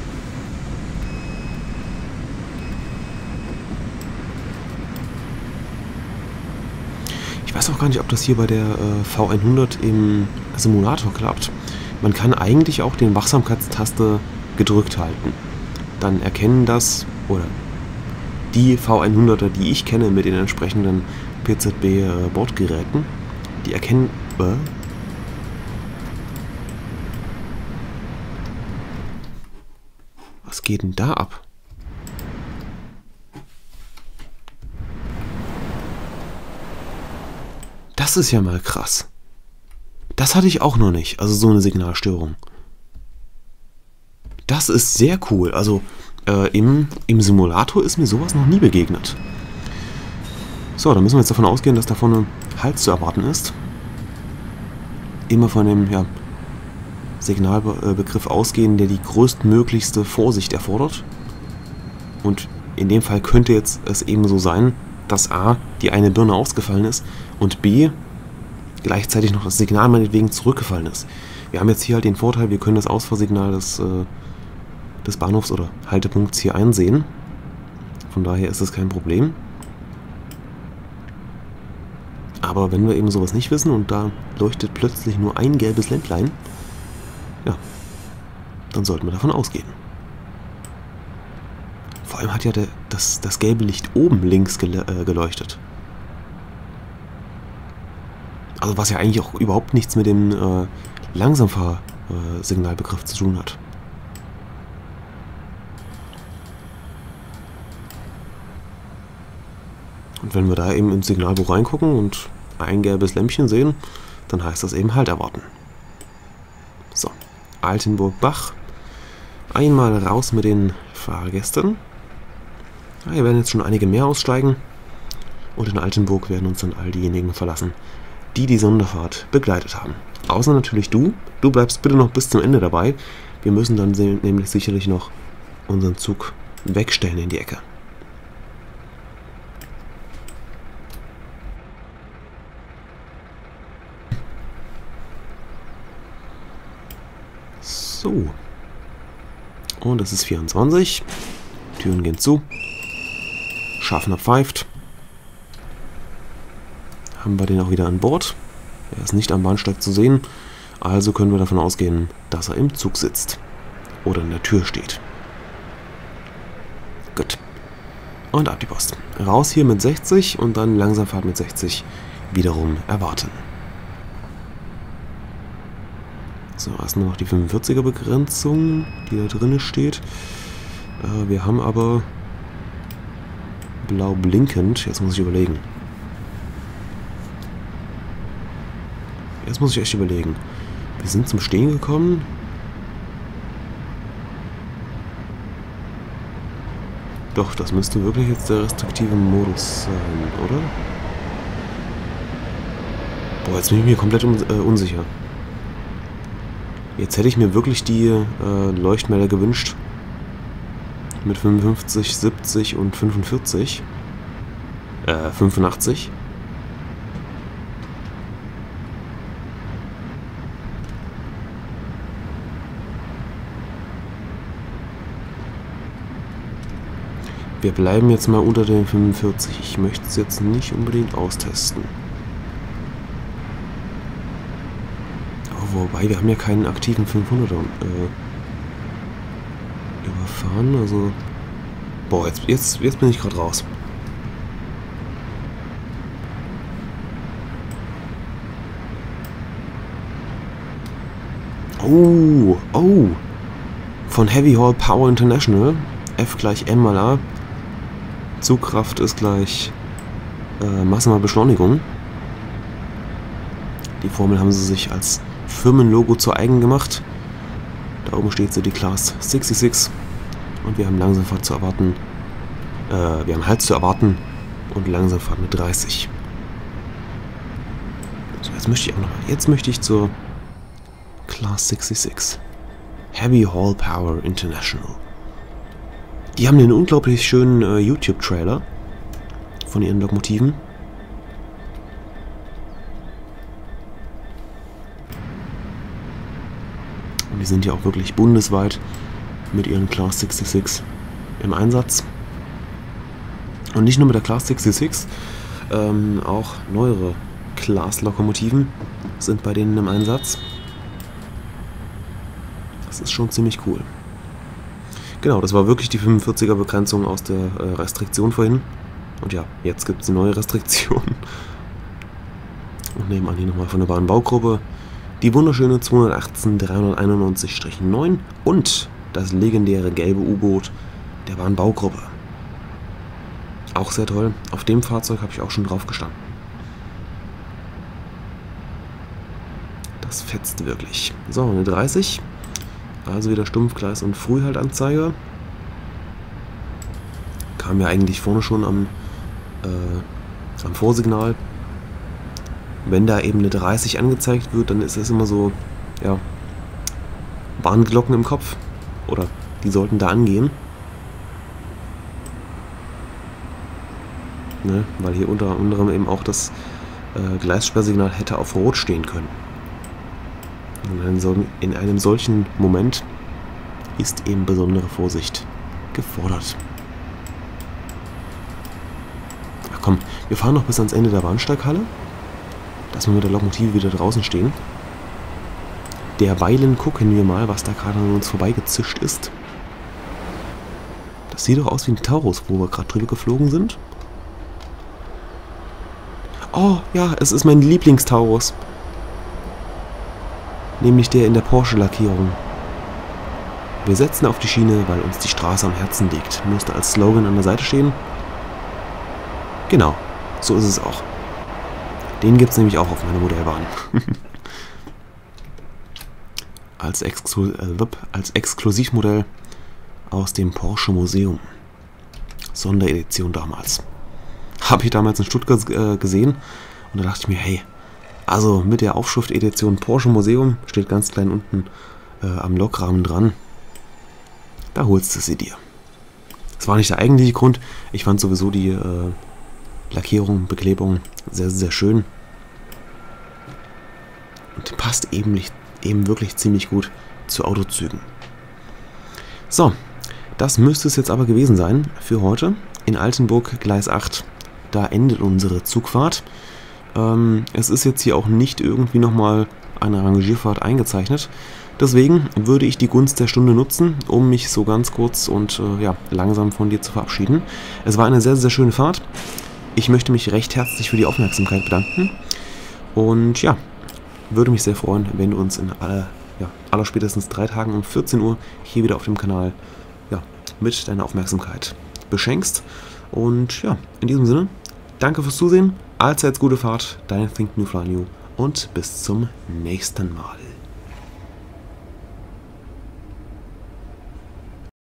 Ich weiß auch gar nicht, ob das hier bei der äh, V hundert im Simulator klappt. Man kann eigentlich auch den Wachsamkeitstaste gedrückt halten. Dann erkennen das, oder die V hunderter, die ich kenne mit den entsprechenden P Z B-Bordgeräten, äh, die erkennen... Äh, was geht denn da ab? Das ist ja mal krass. Das hatte ich auch noch nicht, also so eine Signalstörung. Das ist sehr cool. Also äh, im, im Simulator ist mir sowas noch nie begegnet. So, dann müssen wir jetzt davon ausgehen, dass da vorne Halt zu erwarten ist. Immer von dem ja, Signalbegriff ausgehen, der die größtmöglichste Vorsicht erfordert. Und in dem Fall könnte jetzt es eben so sein, dass A, die eine Birne ausgefallen ist und B, gleichzeitig noch das Signal meinetwegen zurückgefallen ist. Wir haben jetzt hier halt den Vorteil, wir können das Ausfahrsignal des, äh, des Bahnhofs oder Haltepunkts hier einsehen. Von daher ist das kein Problem. Aber wenn wir eben sowas nicht wissen und da leuchtet plötzlich nur ein gelbes Lämplein, ja, dann sollten wir davon ausgehen. Vor allem hat ja der, das, das gelbe Licht oben links gele äh, geleuchtet. Also was ja eigentlich auch überhaupt nichts mit dem äh, Langsamfahr-Signalbegriff zu tun hat. Und wenn wir da eben ins Signalbuch reingucken und ein gelbes Lämpchen sehen, dann heißt das eben Halt erwarten. So, Altenburg-Bach. Einmal raus mit den Fahrgästen. Ja, hier werden jetzt schon einige mehr aussteigen. Und in Altenburg werden uns dann all diejenigen verlassen, die die Sonderfahrt begleitet haben. Außer natürlich du. Du bleibst bitte noch bis zum Ende dabei. Wir müssen dann nämlich sicherlich noch unseren Zug wegstellen in die Ecke. So. Und es ist vierundzwanzig. Türen gehen zu. Schaffner pfeift. Haben wir den auch wieder an Bord. Er ist nicht am Bahnsteig zu sehen. Also können wir davon ausgehen, dass er im Zug sitzt. Oder in der Tür steht. Gut. Und ab die Post. Raus hier mit sechzig und dann Langsamfahrt mit sechzig wiederum erwarten. So, erstmal noch die fünfundvierziger Begrenzung, die da drin steht. Äh, wir haben aber blau blinkend. Jetzt muss ich überlegen. Jetzt muss ich echt überlegen. Wir sind zum Stehen gekommen. Doch, das müsste wirklich jetzt der restriktive Modus sein, oder? Boah, jetzt bin ich mir komplett un äh, unsicher. Jetzt hätte ich mir wirklich die äh, Leuchtmelder gewünscht. Mit fünfundfünfzig, siebzig und fünfundvierzig. Äh, fünfundachtzig. Wir bleiben jetzt mal unter den fünfundvierzig. Ich möchte es jetzt nicht unbedingt austesten. Wobei, wir haben ja keinen aktiven fünfhunderter äh, überfahren, also... Boah, jetzt, jetzt, jetzt bin ich gerade raus. Oh, oh. Von Heavy Haul Power International. F gleich M mal A. Zugkraft ist gleich äh, Masse mal Beschleunigung. Die Formel haben sie sich als Firmenlogo zu eigen gemacht. Da oben steht so die Class sechsundsechzig und wir haben Langsamfahrt zu erwarten. Äh, wir haben Halt zu erwarten und Langsamfahrt mit dreißig. So, jetzt möchte ich auch noch mal, jetzt möchte ich zur Class sechsundsechzig. Heavy Haul Power International. Die haben einen unglaublich schönen äh, YouTube-Trailer von ihren Lokomotiven. Und die sind ja auch wirklich bundesweit mit ihren Class sechsundsechzig im Einsatz. Und nicht nur mit der Class sechsundsechzig, ähm, auch neuere Class-Lokomotiven sind bei denen im Einsatz. Das ist schon ziemlich cool. Genau, das war wirklich die fünfundvierziger Begrenzung aus der äh, Restriktion vorhin. Und ja, jetzt gibt es eine neue Restriktion. Und nebenan hier nochmal von der Bahnbaugruppe die wunderschöne zweihundertachtzehn dreihunderteinundneunzig neun und das legendäre gelbe U-Boot der Bahnbaugruppe. Auch sehr toll. Auf dem Fahrzeug habe ich auch schon drauf gestanden. Das fetzt wirklich. So, eine dreißig. Also wieder Stumpfgleis und Frühhaltanzeiger. Kam ja eigentlich vorne schon am, äh, am Vorsignal. Wenn da eben eine dreißig angezeigt wird, dann ist es immer so, ja, Warnglocken im Kopf. Oder die sollten da angehen. Ne? Weil hier unter anderem eben auch das äh, Gleissperrsignal hätte auf Rot stehen können. In einem, so, in einem solchen Moment ist eben besondere Vorsicht gefordert. Ach komm, wir fahren noch bis ans Ende der Bahnsteighalle. dass wir mit der Lokomotive wieder draußen stehen. Derweilen gucken wir mal, was da gerade an uns vorbeigezischt ist. Das sieht doch aus wie ein Taurus, wo wir gerade drüber geflogen sind. Oh, ja, es ist mein Lieblingstaurus. Nämlich der in der Porsche-Lackierung. Wir setzen auf die Schiene, weil uns die Straße am Herzen liegt. Müsste als Slogan an der Seite stehen. Genau, so ist es auch. Den gibt es nämlich auch auf meiner Modellbahn. als, Exklu äh, als Exklusivmodell aus dem Porsche Museum. Sonderedition damals. Habe ich damals in Stuttgart äh, gesehen und da dachte ich mir, hey, also mit der Aufschrift Edition Porsche Museum, steht ganz klein unten äh, am Lokrahmen dran, da holst du sie dir. Das war nicht der eigentliche Grund, ich fand sowieso die äh, Lackierung, Beklebung sehr, sehr schön und passt eben, nicht, eben wirklich ziemlich gut zu Autozügen. So, das müsste es jetzt aber gewesen sein für heute. In Altenburg, Gleis acht, da endet unsere Zugfahrt. Ähm, es ist jetzt hier auch nicht irgendwie nochmal eine Rangierfahrt eingezeichnet. Deswegen würde ich die Gunst der Stunde nutzen, um mich so ganz kurz und äh, ja, langsam von dir zu verabschieden. Es war eine sehr, sehr schöne Fahrt. Ich möchte mich recht herzlich für die Aufmerksamkeit bedanken. Und ja, würde mich sehr freuen, wenn du uns in aller, ja, aller spätestens drei Tagen um vierzehn Uhr hier wieder auf dem Kanal ja, mit deiner Aufmerksamkeit beschenkst. Und ja, in diesem Sinne, danke fürs Zusehen, allseits gute Fahrt, dein Think New Fly New und bis zum nächsten Mal.